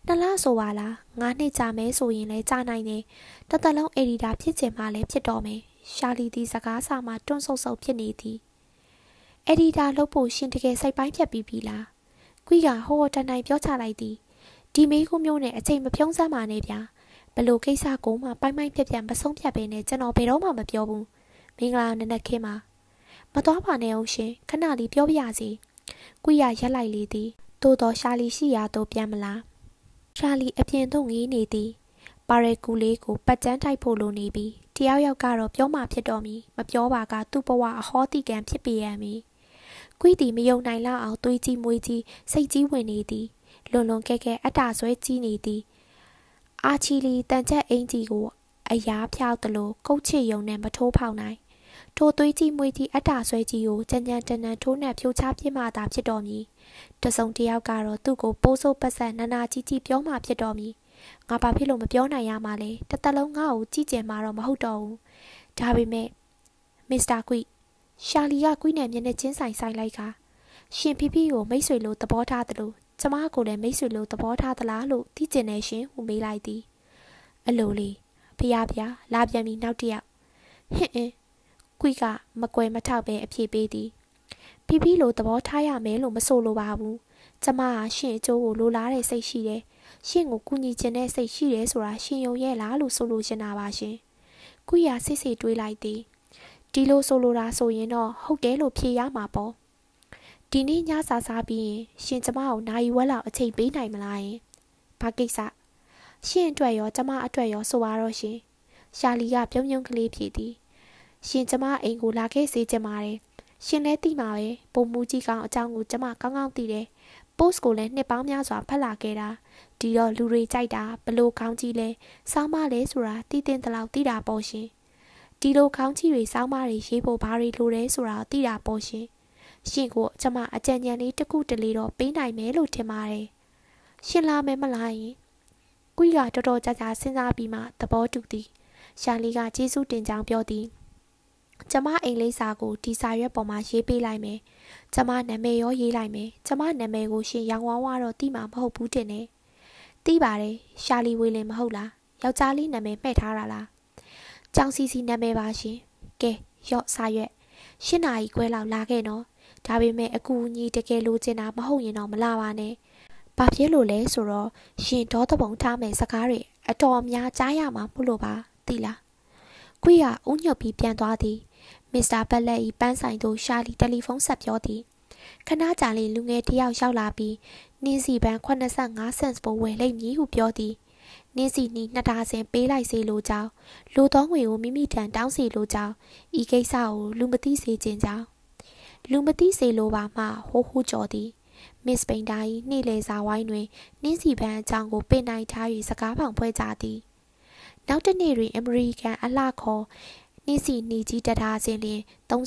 နှစ်လဆိုပါလား9နှစ်ကြာမဲဆိုရင်လည်းကြာနိုင်တယ်တစ်သက်လုံးအက်ဒီတာဖြစ်ချင်မှလည်းဖြစ်တော့မယ်ရှာလီသည်စကားစာမှာတွန့်ဆုတ်ဆုတ်ဖြစ်နေသည်အက်ဒီတာလုပ်ဖို့ရှင်တကယ်စိတ်ပိုင်းဖြတ်ပြီးပြီလားကွီကဟိုတန်တိုင်ပြောချလိုက်သည်ဒီမေးခွန်းမျိုးနဲ့အချိန်မဖြုံးစမ်းပါနဲ့ဗျာဘလို့ကိစ္စကိုမှပိုင်းပိုင်းဖြတ်ဖြတ်မဆုံးဖြတ်ပဲနဲ့ကျွန်တော်ဘယ်တော့မှမပြောဘူးမင်္ဂလာနနက်ခင်းပါမတော်ပါနဲ့အောင်ရှင်ခဏလေးပြောပြရစီကွီရရက်လိုက်လေသည်သို့တော်ရှာလီရှိရာသို့ပြန်မလားရှာလီအပြင်သို့ငေးနေသည်ပါရကူလေးကိုပတ်ကျန်းထိုက်ဖို့လိုနေပြီတယောက်ယောက်ကတော့ပြောမှဖြစ်တော်မူမပြောပါကသူ့ဘဝအဟောတိကံဖြစ်ပေရမည်ကွီသည်မယုံနိုင်လောက်အောင်သွေးကြီးမွေးကြီးစိတ်ကြီးဝင်နေသည်လွန်လွန်ကဲကဲအတာဆွဲကြီးနေသည်အာချီလီတန်ချက်အင်ကြီးကိုအရာဖြောက်သလိုကုတ်ချစ်ယုံနဲ့မထိုးဖောက်နိုင်ထိုသွေးကြီးမွေးကြီးအတာဆွဲကြီးကိုကြံကြံတန်တန်ထိုးနှက်ဖြိုးချပြစ်မှသာဖြစ်တော်မူတစုံတယောက်ကတော့သူ့ကိုပိုးဆိုးပတ်ဆက်နာနာကြီးကြီးပြောမှဖြစ်တော်မူငါဘာဖြစ်လို့မပြောနိုင်ရမှာလဲတစ်သက်လုံးငါ့ကိုကြည့်ကြင်မှာတော့မဟုတ်တော့ဘူးဒါပေမဲ့မစ္စတာကွီရှာလီကကွီနဲ့မျက်နှာချင်းဆိုင်လိုက်ကရှင်ဖိဖိကိုမိတ်ဆွေလို့သဘောထားတယ်လို့ကျမကိုလည်းမိတ်ဆွေလို့သဘောထားသလားလို့သိကျင်နေရှင်ဟူမေးလိုက်သည်အလိုလေးဖျားလာပြန်ပြီးနောက်တစ်ယောက်ဟင်ကွီကမကွယ်မထောက်ပဲအဖြေပေးသည်ဖိဖိလို့သဘောထားရမယ်လို့မဆိုလိုပါဘူးကျမကရှင်အကျိုးကိုလိုလားတဲ့စိတ်ရှိတယ်ရှင်ကိုကူညီခြင်းနဲ့စိတ်ရှိတယ်ဆိုတာရှင်ယုံရဲ့လားလို့ဆိုလိုချင်တာပါရှင်ကွီရစစ်စစ်တွေးလိုက်သည်ဒီလိုဆိုလိုတာဆိုရင်တော့ဟုတ်တယ်လို့ဖြေရမှာပေါ့ဒီနေ့ညစာစားပြီးရင်ရှင်ကျမကိုနိုင်ဝက်လောက်အချိန်ပေးနိုင်မလားယင်ဘာကိစ္စရှင်အတွက်ရောကျမအတွက်ရောဆိုပါတော့ရှင်ရှာလီကပြုံးပြုံးကလေးဖြေသည်ရှင်ကျမအိမ်ကိုလာခဲ့စေချင်ပါတယ်ရှင်လည်းသိမှာပဲပုံမူကြီးကောင်အကြောင်းကိုကျမကောင်းကောင်းသိတယ်ပို့စ်ကိုလည်းနှစ်ပေါင်းများစွာဖတ်လာခဲ့တာဒီတော့လူတွေကြိုက်တာဘလို့ကောင်းကြီးလဲစောင်းမလဲဆိုတာသိတဲ့တလောက်သိတာပေါ့ရှင်ဒီလိုကောင်းကြီးတွေစောင်းမတွေရေးဖို့ဘာတွေလိုလဲဆိုတာသိတာပေါ့ရှင်ရှင်ကိုကျမအကြံဉာဏ်လေးတစ်ခုတလေတော့ပေးနိုင်မယ်လို့ထင်ပါတယ်ရှင်လာမယ်မလားယင်ကွီကတော်တော်ကြာကြာစဉ်းစားပြီးမှသဘောတူသည်ရှာလီကကျေးဇူးတင်ကြောင်းပြောသည်ကျမအိမ်လေးစာကိုဒီစာရွက်ပေါ်မှာရေးပေးလိုက်မယ်ကျမနာမည်ရောရေးလိုက်မယ်ကျမနာမည်ကိုရှင်ရောင်ဝါးဝါတော့သိမှာမဟုတ်ဘူးတင်နဲ့သိပါတယ်ရှာလီဝေလင်မဟုတ်လားယောက်ျားလေးနာမည်မှဲ့ထားတာလားကျောင်းစီစီနာမည်ပါရှင်ကဲရော့စာရွက်8 နာရီခွဲလောက်လာခဲ့နော်ဒါပေမဲ့အကူအညီတကယ်လိုချင်တာမဟုတ်ရင်တော့မလာပါနဲ့ဘာဖြစ်လို့လဲဆိုတော့ရှင်ဒေါသပုံထားမယ်စကားတွေအတော်များကြားရမှာမလို့ပါသိလားကွေးကဦးညွတ်ပြီးပြန်သွားသည်မစ္စတာဘက်လက်၏ပန်းဆိုင်သို့ရှာလီတယ်လီဖုန်းဆက်ပြောသည်ခဏကြာလေးလူငယ်တစ်ယောက်ရောက်လာပြီးနင်းစီပန်း85 cents ပိုဝယ်လိမ့်မည်ဟုပြောသည်နင်းစီနီ2ဒါဇင်ပေးလိုက်စေလိုကြောင်းလိုသောငွေကိုမိမိထံတောင်းစီလိုကြောင်းဤကိစ္စကိုလူမသိစေခြင်းကြောင်းလူမသိစေလိုပါမှဟိုးဟိုးကြော်သည်မစ္စပိန်တာ၏နေ့လယ်စာဝိုင်းတွင်နင်းစီပန်းအကြောင်းကိုပင်နိုင်ထား၍စကားဖောင်ဖွဲကြသည်နောက်တစ်နေ့တွင်အမေရိကန်အလှခေါ်နေ့စီနေကြီးတဒါစဉ်လျင်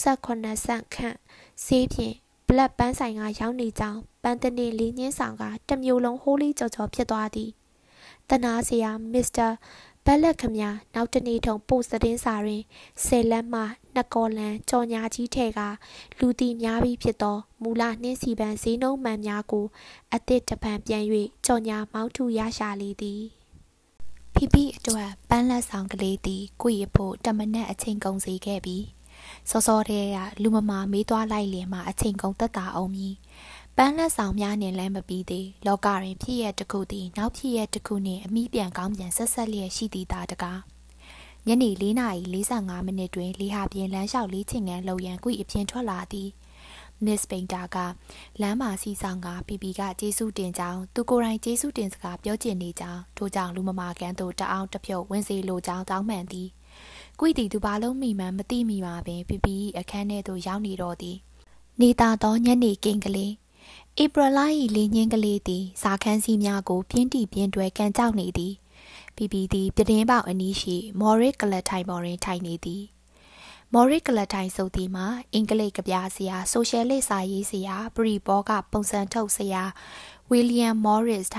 38ဆန့်ခန့်ဈေးဖြင့်ဘလက်ပန်းဆိုင်ကရောက်နေကြောင်းပန်းတနစ်လေးညင်းဆောင်ကတမျိုးလုံးဟိုးလေးကြော်ကြော်ဖြစ်သွားသည်တနာစရာမစ္စတာဘက်လက်ခမနောက်တနေ့ထုံပို့သတင်းစာတွင်10 လမ်းမှ2 ကောလန်ကြော်ညာကြီးထဲကလူတီများပြီးဖြစ်သောမူလနှင်းစီပန်းဈေးနှုန်းမှန်များကိုအသစ်တပံပြန်၍ကြော်ညာမောင်းထုရရှာလေသည်ဖိဖိအတွက်ပန်းလက်ဆောင်ကလေးသည်ကိုယ့်ရဖို့တမနက်အချိန်ကုန်စေခဲ့ပြီးစောစောတည်းကလူမမာမေးသွားလိုက်လင်မှအချိန်ကုန်သက်သာအောင်မည်ပန်းလက်ဆောင်များနှင့်လည်းမပြီးသေးလောကတွင်ဖြစ်ရတစ်ခုသည်နောက်ဖြစ်ရတစ်ခုနှင့်အမိပြန်ကောင်းပြန်ဆက်ဆက်လျက်ရှိသည်သာတကားညနေ4:45 မိနစ်တွင်လေဟာပြင်လမ်းလျှောက်လေးချင်ငန်းလှုပ်ရန်ကွေအပြင်ထွက်လာသည်မစ္စပိန်တာကလမ်းမှာစီဆောင်ကပီပီကကျေးဇူးတင်ကြောင်းသူကိုယ်တိုင်ကျေးဇူးတင်စကားပြောကျင်နေကြောင်းထို့ကြောင့်လူမမာကန်သို့တအောင်တဖြုတ်ဝင်စီလိုကြောင်းတောင်းပန်သည်ကွီတီသူဘာလုံးမိမှန်မသိမိပါပင်ပီပီအခန်းထဲသို့ရောက်နေတော့သည်နေသာသောညနေကင်းကလေးဧပြီလ၏လေညင်းကလေးသည်စာခန်းစည်းများကိုပြင်းတီပြင်းတွဲကန်ကြောက်နေသည်ပီပီသည်ပြတင်းပေါက်အနီးရှိမော်ရစ်ကလတ်ထိုင်ပေါ်တွင်ထိုင်နေသည်မော်ရစ်ကလတ်ထိုင်ဆိုသည်မှာအင်္ဂလိပ်ကဗျာဆရာဆိုရှယ်လစ်စာရေးဆရာပရီဘောကပုံစံထုတ်ဆရာဝီလျံမော်ရစ်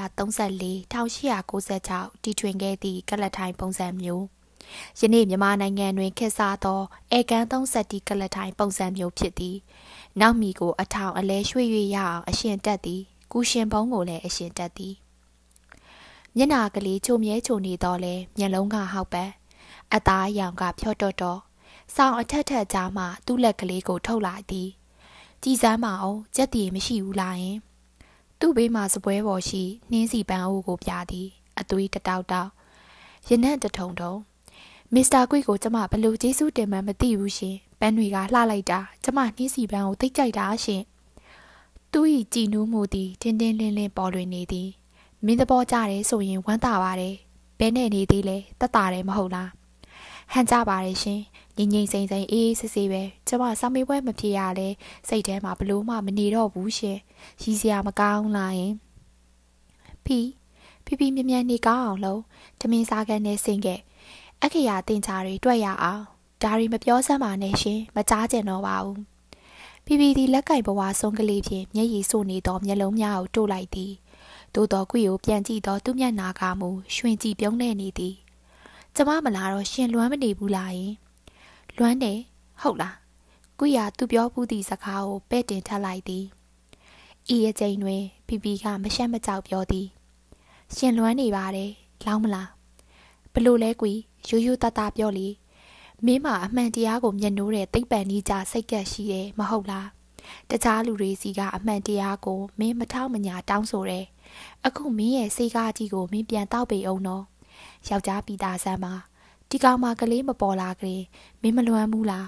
1834-1896တီထွင်ခဲ့သည့်ကလတ်ထိုင်ပုံစံမျိုးယနေ့မြန်မာနိုင်ငံတွင်ခေတ်စားသောအေကန်30တီကလတ်ထိုင်ပုံစံမျိုးဖြစ်သည်နောက်မီကိုအထောင်အလဲရွှေ့၍ရအောင်အရှင်တက်သည်ကူရှင်ဘုံကိုလည်းအရှင်တက်သည်မျက်နာကလေးချုံမြဲချုံနေတော့လဲမျက်လုံးကဟောက်ပဲအသားရောင်ကဖြော့တော့တော့ဆောင်းအထက်ထက်ကြားမှသူ့လက်ကလေးကိုထုတ်လိုက်သည်ကြည်စမ်းမအောင်ကြက်တည်မရှိဘူးလားယင်သူ့ဘေးမှာစပွဲပေါ်ရှိနှင်းစီပန်းအိုးကိုပြသည်အသွေးတတောက်တောက်ရနံ့တထုံထုံမစ္စတာကွီကိုကျမဘလို့ကျေးဇူးတင်မှမသိဘူးရှင်ပန်းတွေကလှလိုက်တာကျမနှင်းစီပန်းကိုသိကြိုက်တာရှင်သူ့၏ကြည်နူးမှုသည်တင်းတင်းလင်းလင်းပေါ်လွင်နေသည်မင်းသဘောကျတယ်ဆိုရင်ဝမ်းသာပါတယ်ဘဲနဲ့နေသေးလဲတက်တာတယ်မဟုတ်လားဟန်ကြပါတယ်ရှင်ငိမ့်ငိမ့်စိမ့်စိမ့်အေးဆေးဆေးပဲကျမစာမေးပွဲမဖြစ်ရလဲစိတ်ထဲမှာဘလို့မှမနေတော့ဘူးရှင်ရီးစရာမကောင်းလားယင်ဖီမြ မြန်နေကောင်းအောင်လို့တမင်စားကန်နဲ့ဆင်ခဲ့အခရာတင်ချာတွေတွေ့ရအောင်ဒါရီမပြောစမ်းပါနဲ့ရှင်မကြားကျင်တော့ပါဘူးဖီဒီလက်ကင်ဘဝဆုံးကလေးဖြင့်မျက်ရည်စို့နေသောမျက်လုံးများကိုတို့လိုက်သည်သို့တော်ကွေကိုပြန်ကြည့်တော့သူ့မျက်နှာကမူရွှင်ကြည်ပြုံးနေနေသည်ကျမမလာတော့ရှင်လွမ်းမနေဘူးလားယင်လွမ်းတယ်ဟုတ်လားကွေကသူပြောဘူးသည့်စကားကိုပဲ့တင်ထပ်လိုက်သည်ဤအချိန်တွင်ဖီကမရှက်မကြောက်ပြောသည်ရှင်လွမ်းနေပါတယ်လောင်းမလားဘလို့လဲကွေရိုးရိုးသားသားပြောလေမင်းမအမှန်တရားကိုမျက်နှိုးတဲ့သိပ္ပံကြီးကြစိတ်ကက်ရှိတယ်မဟုတ်လားတခြားလူတွေစီကအမှန်တရားကိုမင်းမထောက်မညာတောင်းဆိုတယ်အခုမင်းရဲ့စိတ်ကားကြီးကိုမင်းပြန်တောက်ပေအောင်နော်ယောက်ျားပြီးသားစမ်းပါဒီကောင်မကလေးမပေါ်လာကြရင်မင်းမလွမ်းဘူးလား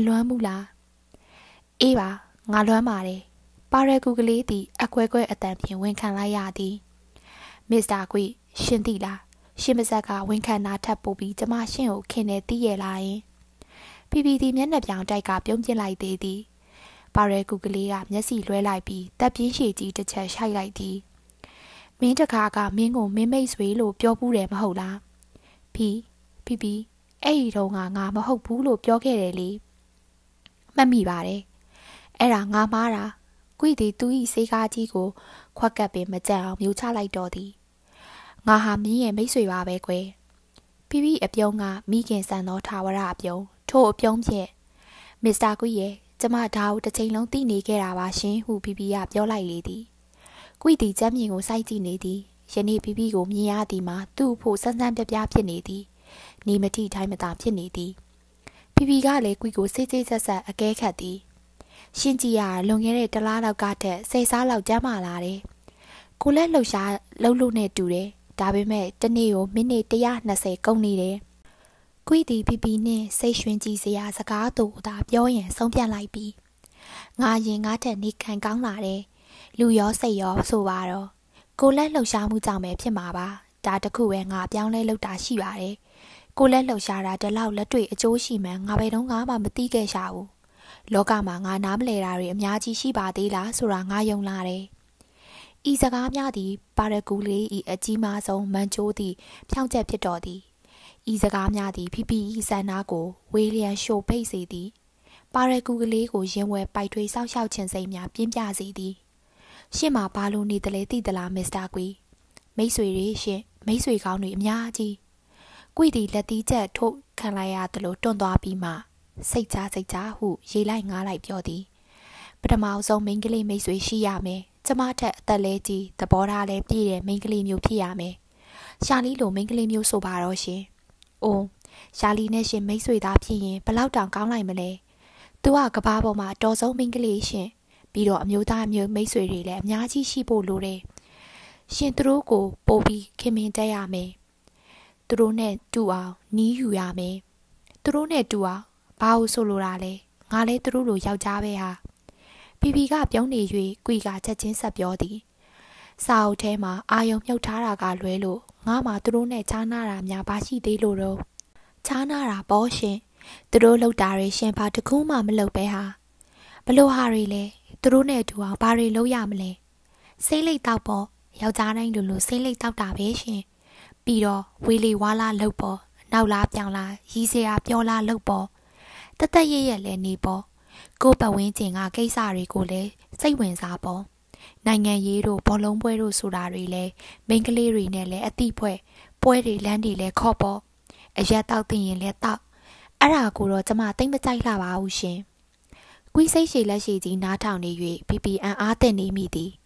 အေးပါငါလွမ်းပါတယ်ပါရကူကလေးသည်အခွဲခွဲအတန်ဖြင့်ဝန်ခံလိုက်ရသည်မစ္စတာကွီရှင်သိလားရှင်ပါဇက်ကဝန်ခံနာထပ်ပို့ပြီးကျမရှင်ကိုခင်နေသိရလားယင်ဖီဒီမျက်နှာပြောင်တိုက်ကပြုံးပြစ်လိုက်သေးသည်ပါရကူကလေးကမျက်စိလွှဲလိုက်ပြီးတပ်ပြင်းရှည်ကြီးတစ်ချက်ရှိုက်လိုက်သည်မင်းတကားကမင်းကိုမင်းမိတ်ဆွေလို့ပြောဘူးတယ်မဟုတ်လားဖီအဲ့ဒီတော့ငါမဟုတ်ဘူးလို့ပြောခဲ့တယ်လေမှတ်မိပါတယ်အဲ့ဒါငါမှားတာကွီသည်သူ၏စေးကားကြီးကိုခွက်ကပ်ပင်မကြံအောင်မြူချလိုက်တော့သည်ငါဟာမင်းရဲ့မိတ်ဆွေပါပဲကွယ်ဖီအပြုံးကမိခင်ဆန်သောထာဝရအပြုံးထို့အပြုံးဖြင့်မစ္စတာကွီရဲ့ကျမဒါကိုတစ်ချိန်လုံးသိနေခဲ့တာပါရှင်ဟုဖီကပြောလိုက်လေသည်ကွီသည်ကျမ်းမြင်ကိုစိုက်ကြည့်နေသည်ယနေ့ဖီကိုမြင်ရသည်မှာသူ့ဖို့စမ်းစမ်းပြပြဖြစ်နေသည်နေမတိတိုင်းမသာဖြစ်နေသည်ဖီကလည်းကွီကိုစေးစေးဆက်ဆက်အကဲခတ်သည်ရှင်ကြီးရလွန်ခဲ့တဲ့တလားလောက်ကတည်းက10စားလောက်ကျမ်းမာလာတယ်ကိုလည်းလှုပ်ရှားလှုပ်လို့နဲ့တူတယ်ဒါပေမဲ့တနေ့ကိုမိနစ်120ကုန်နေတယ်ကွီတီဖီနဲ့စိတ်ရွှင်ကြည်စရာစကားတို့သာပြောရင်ဆုံးဖြတ်လိုက်ပြီးငါရင်ငါထက်နေခံကောင်းလာတယ်လူရောစိတ်ရောဆိုပါတော့ကိုလည်းလှုပ်ရှားမှုကြောင့်ပဲဖြစ်မှာပါဒါတခုပဲငါပြောင်းလဲလုပ်တာရှိပါတယ်ကိုလည်းလှုပ်ရှားတာဒီလောက်လက်တွေ့အကျိုးရှိမှန်းငါဘယ်တော့မှမသိခဲ့ရှာဘူးလောကမှာငါနားမလဲတာတွေအများကြီးရှိပါသေးလားဆိုတာငါယုံလာတယ်ဤစကားများသည်ပါရဂူလေးဤအကြီးမားဆုံးမန်ချိုးသည့်ဖြောင့်ချက်ဖြစ်တော်သည်ဤစကားများသည်ဖီဤဆန္ဒကိုဝေလျံရှို့ဖိတ်စေသည်ပါရဂူကလေးကိုရင်ဝဲပိုက်ထွေးဆောက်ရှောက်ခြင်းစိတ်များပြင်းပြစေသည်ရှင့်မှာဘာလို့နေတယ်လဲသိသလားမစ္စတာကွီမိတ်ဆွေတွေရှင့်မိတ်ဆွေကောင်းတွေအများကြီးကွီသည်လက်သီးချက်ထုတ်ခံလိုက်ရသလိုတွန့်သွားပြီးမှစိတ်ချဟုရေလိုက်ငားလိုက်ပြောသည်ပထမဆုံးမိန်းကလေးမိတ်ဆွေရှိရမယ်ကျမထက်အသက်လဲကြီးသဘောထားလဲပြည့်တဲ့မိန်းကလေးမျိုးဖြစ်ရမယ်ရှာလီလိုမိန်းကလေးမျိုးဆိုပါတော့ရှင်အိုးရှာလီနဲ့ရှင်မိတ်ဆွေသားဖြစ်ရင်ဘလောက်တောင်ကောင်းလိုက်မလဲသူကကဘာပေါ်မှာအတော်ဆုံးမိန်းကလေးရှင်ပြီးတော့အမျိုးသားမျိုးမိတ်ဆွေတွေလည်းအများကြီးရှိဖို့လိုတယ်ရှင်သူတို့ကိုပို့ပြီးခင်မင်တက်ရမယ်သူတို့နဲ့တူအောင်နီးယူရမယ်သူတို့နဲ့တူအောင်ဘာလို့ဆိုလိုတာလဲငါလဲသူတို့လိုယောက်ျားပဲဟာဖီကပြုံးနေ၍ကွီကချက်ချင်းဆက်ပြောသည်စာအုပ်ထဲမှာအာယုံမြုပ်ထားတာကလွဲလို့ငါမှသူတို့နဲ့ချားနာတာများပါရှိသေးလို့တော့ချားနာတာပေါ့ရှင်သူတို့လှုပ်တာတွေရှင်ဘာတခုမှမလှုပ်ပဲဟာဘလို့ဟာတွေလဲသူတို့နဲ့တူအောင်ဘာတွေလုပ်ရမလဲစိတ်လိတ်တောက်ပေါ့ယောက်ျားတိုင်းလိုစိတ်လိတ်တောက်တာပဲရှင်ပြီးတော့ဝေလီဝါလာလှုပ်ပေါ့နောက်လားပြောင်းလားရီးစရာပြောလားလှုပ်ပေါ့တသက်ရရဲ့လဲနေပေါ့ကိုပတ်ဝန်းကျင်ကကိစ္စတွေကိုလည်းစိတ်ဝင်စားပေါ့နိုင်ငံရေးတို့ဘောလုံးပွဲတို့ဆိုတာတွေလည်းမိန်းကလေးတွေနဲ့လည်းအတိဖွဲပွဲတွေလမ်းတွေလည်းခေါ်ပေါ့အရက်တောက်သိရင်လည်းတောက်အဲ့ဒါကိုတော့ကျမတိတ်မကြိုက်လှပါဘူးရှင်ကွီးစိတ်ရှည်လက်ရှည်ကြီးနားထောင်နေ၍ဖီအားတင်နေမိသည်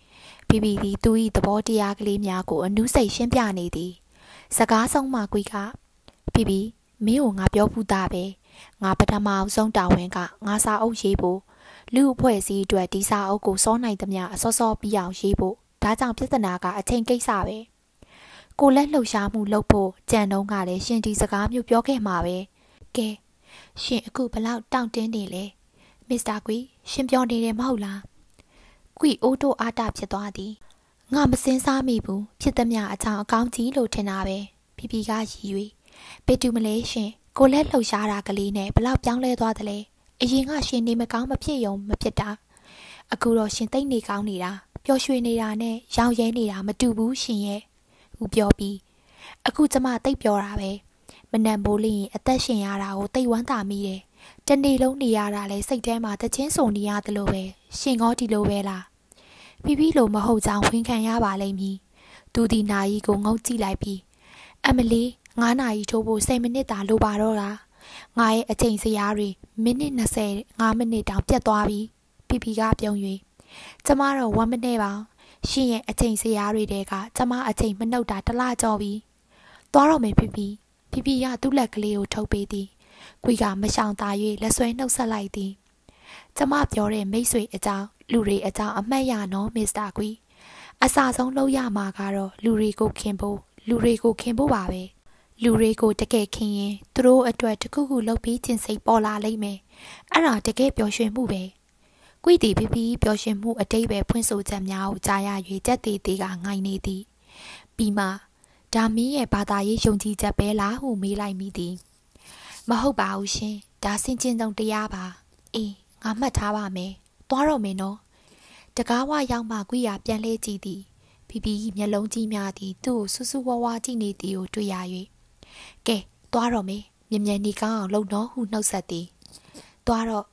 ဖိဖိသည်သူ၏သဘောတရားကလေးများကိုအနုစိတ်ရှင်းပြနေသည်စကားဆုံးမှကွေကဖိဖိမင်းကိုငါပြောဖူးတာပဲငါပထမအောင်ဆုံးတာဝန်ကငါစာအုပ်ရေးဖို့လူအဖွဲ့အစည်းအတွက်ဒီစာအုပ်ကိုစောနိုင်သမျှအစောစောပြီးအောင်ရေးဖို့ဒါကြောင့်ပြဿနာကအချိန်ကိစ္စပဲကိုလက်လှုပ်ရှားမှုလုပ်ဖို့ကြံတုံးကလည်းရှင်ဒီစကားမျိုးပြောခဲ့မှာပဲကဲရှင်အခုဘလောက်တောင့်တင်းနေလဲမစ္စတာကွီရှင်ပြောနေတယ်မဟုတ်လားကွီအိုးတိုးအားတာဖြစ်သွားသည်ငါမစင်းစားမိဘူးဖြစ်သမျှအချောင်းအကောင်းကြီးလို့ထင်တာပဲဖိဖိကရည်၍ပေတူမလဲရှင်ကိုလက်လှုပ်ရှားတာကလေးနဲ့ဘလောက်ပြောင်းလဲသွားသလဲအရင်ကရှင်နေမကောင်းမဖြစ်ယုံမဖြစ်တာအခုတော့ရှင်သိမ့်နေကောင်းနေတာပျော်ရွှင်နေတာနဲ့ရောင်ရဲနေတာမတူဘူးရှင်ရဲ့ဦးပြောပြီးအခုကျမသိပ်ပြောတာပဲမနက်မိုးလင်းရင်အသက်ရှင်ရတာကိုသိပ်ဝမ်းသာမိတယ်တနေ့လုံးနေရတာလဲစိတ်ထဲမှာတချင်းစုံနေရတယ်လို့ပဲရှင်ကောဒီလိုပဲလားဖိဖိလိုမဟုတ်ကြောင်ဝန်ခံရပါလိမ့်မည်သူဒီနာရီကိုငုံကြည့်လိုက်ပြီးအမလီ9နာရီထိုးဖို့10မိနစ်သာလိုပါတော့တာငါရဲ့အချိန်စရာတွေမိနစ်25မိနစ်တောင်ပြတ်သွားပြီဖိဖိကပြုံး၍ကျမတော့1မိနစ်ပါရှင်ရဲ့အချိန်စရာတွေတဲကကျမအချိန်မနှုတ်တာတစ်လကျော်ပြီသွားတော့မယ်ဖိဖိကသူ့လက်ကလေးကိုထုတ်ပေးသည်ကွေကမရှောင်သာ၍လက်ဆွဲနှုတ်ဆက်လိုက်သည်ကျမပြောတဲ့မိတ်ဆွေအကြောင်းလူတွေအကြောင်းအမှတ်ရနော်မစ္စတာကွီအစဆုံးလုပ်ရမှာကတော့လူတွေကိုခင်ဖို့ပါပဲလူတွေကိုတကယ်ခင်ရင်သူတို့အတွက်တခုခုလုပ်ပြီးခြင်းစိတ်ပေါ်လာလိမ့်မယ်အဲ့ဒါတကယ်ပျော်ရွှင်မှုပဲကွီတီဖိဖိပျော်ရွှင်မှုအတိတ်ပဲဖွင့်ဆိုချက်များကိုကြားရ၍ကြက်သေးသေးကငိုင်နေသည်ပြီးမှဒါမင်းရဲ့ဘာသာရေးယုံကြည်ချက်ပဲလားဟုမေးလိုက်မိသည်မဟုတ်ပါဘူးရှင်ဒါစင်ကျင်တုံတရားပါအေးငါမှတ်ထားပါမယ်သွားတော့မယ်နော်တကားဝရောက်မှကွီရပြန်လဲကြည့်သည်ဖိဖိမျက်လုံးကြီးများသည်သူ့ကိုဆူဆူဝါဝါကြည့်နေသည်ကိုတွေ့ရ၍ကဲသွားတော့မယ်မြင်နေကောင်းအောင်လှုပ်နော်ဟုနှုတ်ဆက်သည်သွားတော့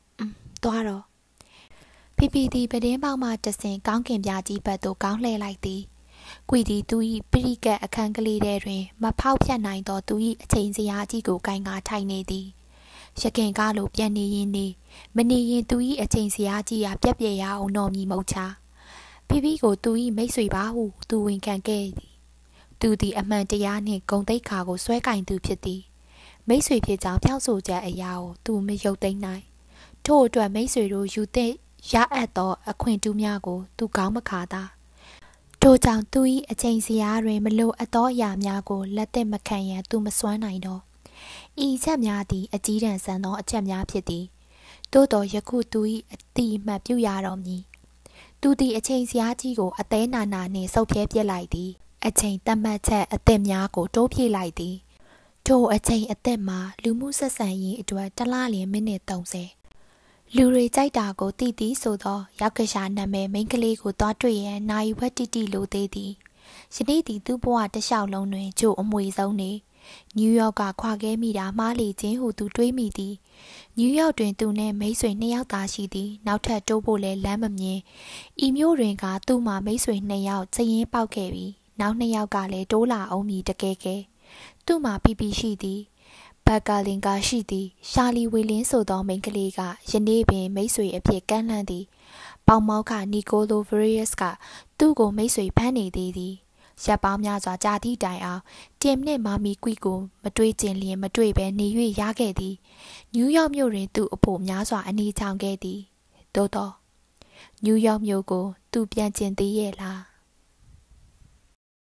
ဖိဖိသည်ပဒင်းပေါက်မှတဆင်ကောင်းကင်ပြားကြီးဘက်သို့ကောင်းလှည့်လိုက်သည်ကွီသည်သူ၏ပရိကတ်အခန်းကလေးထဲတွင်မဖောက်ဖြတ်နိုင်သောသူ၏အချိန်စရာကြီးကိုကိုင်ကားထိုင်နေသည်ရခင်ကားလိုပြန်နေရင်နေမနေရင်သူ၏အချိန်စရာကြီးရာပြက်ပြဲရအောင်တော်မီမုတ်ချဖိဖိကိုသူ၏မိတ်ဆွေပါဟုသူဝန်ခံခဲ့သည်သူသည်အမှန်တရားနှင့်ဂုဏ်သိက္ခာကိုဆွဲကင်သူဖြစ်သည်မိတ်ဆွေဖြစ်ကြောင်းပြောဆိုချက်အရာကိုသူမရုပ်သိမ်းနိုင်ထို့အတွက်မိတ်ဆွေတို့ယူသည့်ရအပ်သောအခွင့်အတူးများကိုသူကောင်းမခါသာထို့ကြောင့်သူ၏အချိန်စရာတွင်မလိုအပ်သောအရာများကိုလက်သက်မခံရန်သူမစွမ်းနိုင်တော့ဤချက်များသည်အကြီးတန်းဆန်သောအချက်များဖြစ်သည်သို့တော်ယခုသူ၏အတိအမှတ်ပြုရတော်မူသူသည်အချိန်စရာကြီးကိုအသေးနာနှင့်ဆုပ်ဖြဲပြစ်လိုက်သည်အချိန်သတ်မှတ်ချက်အသစ်များကိုတိုးပြည့်လိုက်သည်ထိုအချိန်အသစ်မှာလူမှုဆက်ဆံရေးအတွက်တစ်လလျင်မိနစ်30လူတွေကြိုက်တာကိုသိသည်ဆိုသောရောက်ကရှာနာမည်မိန်းကလေးကိုသွားတွေ့ရန်နိုင်ဝက်တိလိုသေးသည်ယနေ့သည်သူ့ဘဝတစ်လျှောက်လုံးတွင်ကြိုအမွေဆုံးနေနယူးယောက်ကခွာခဲ့မိတာမှားလေခြင်းဟုသူတွေးမိသည်နယူးယောက်တွင်သူနှင့်မိတ်ဆွေ2ယောက်သာရှိသည်နောက်ထပ်တိုးဖို့လည်းလမ်းမမြင်ဤမျိုးတွင်ကသူ့မှာမိတ်ဆွေ2ယောက်စည်ရင်းပေါက်ခဲ့ပြီးနောက်2ယောက်ကလည်းတိုးလာအောင်မည်တကယ်ကဲသူ့မှာပီပီရှိသည်ဘတ်ကာလင်ကရှိသည်ရှာလီဝေလင်းဆိုသောမိန်းကလေးကယနေ့ပင်မိတ်ဆွေအဖြစ်ကမ်းလှမ်းသည်ပေါင်မောက်ကနီကိုလိုဗရီယက်စ်ကသူ့ကိုမိတ်ဆွေဖမ်းနေသေးသည်ရပ်ပေါင်းများစွာကြာသည့်တိုင်အောင်တင်နှင့်မာမီကွီကိုမတွေ့ကျင်လျင်မတွေ့ဘဲနေ၍ရခဲ့သည်နယူးယောက်မြို့တွင်သူ့အဖို့များစွာအနေချောင်ခဲ့သည်သို့သောနယူးယောက်မြို့ကိုသူပြန်ကျင်သေးရဲ့လား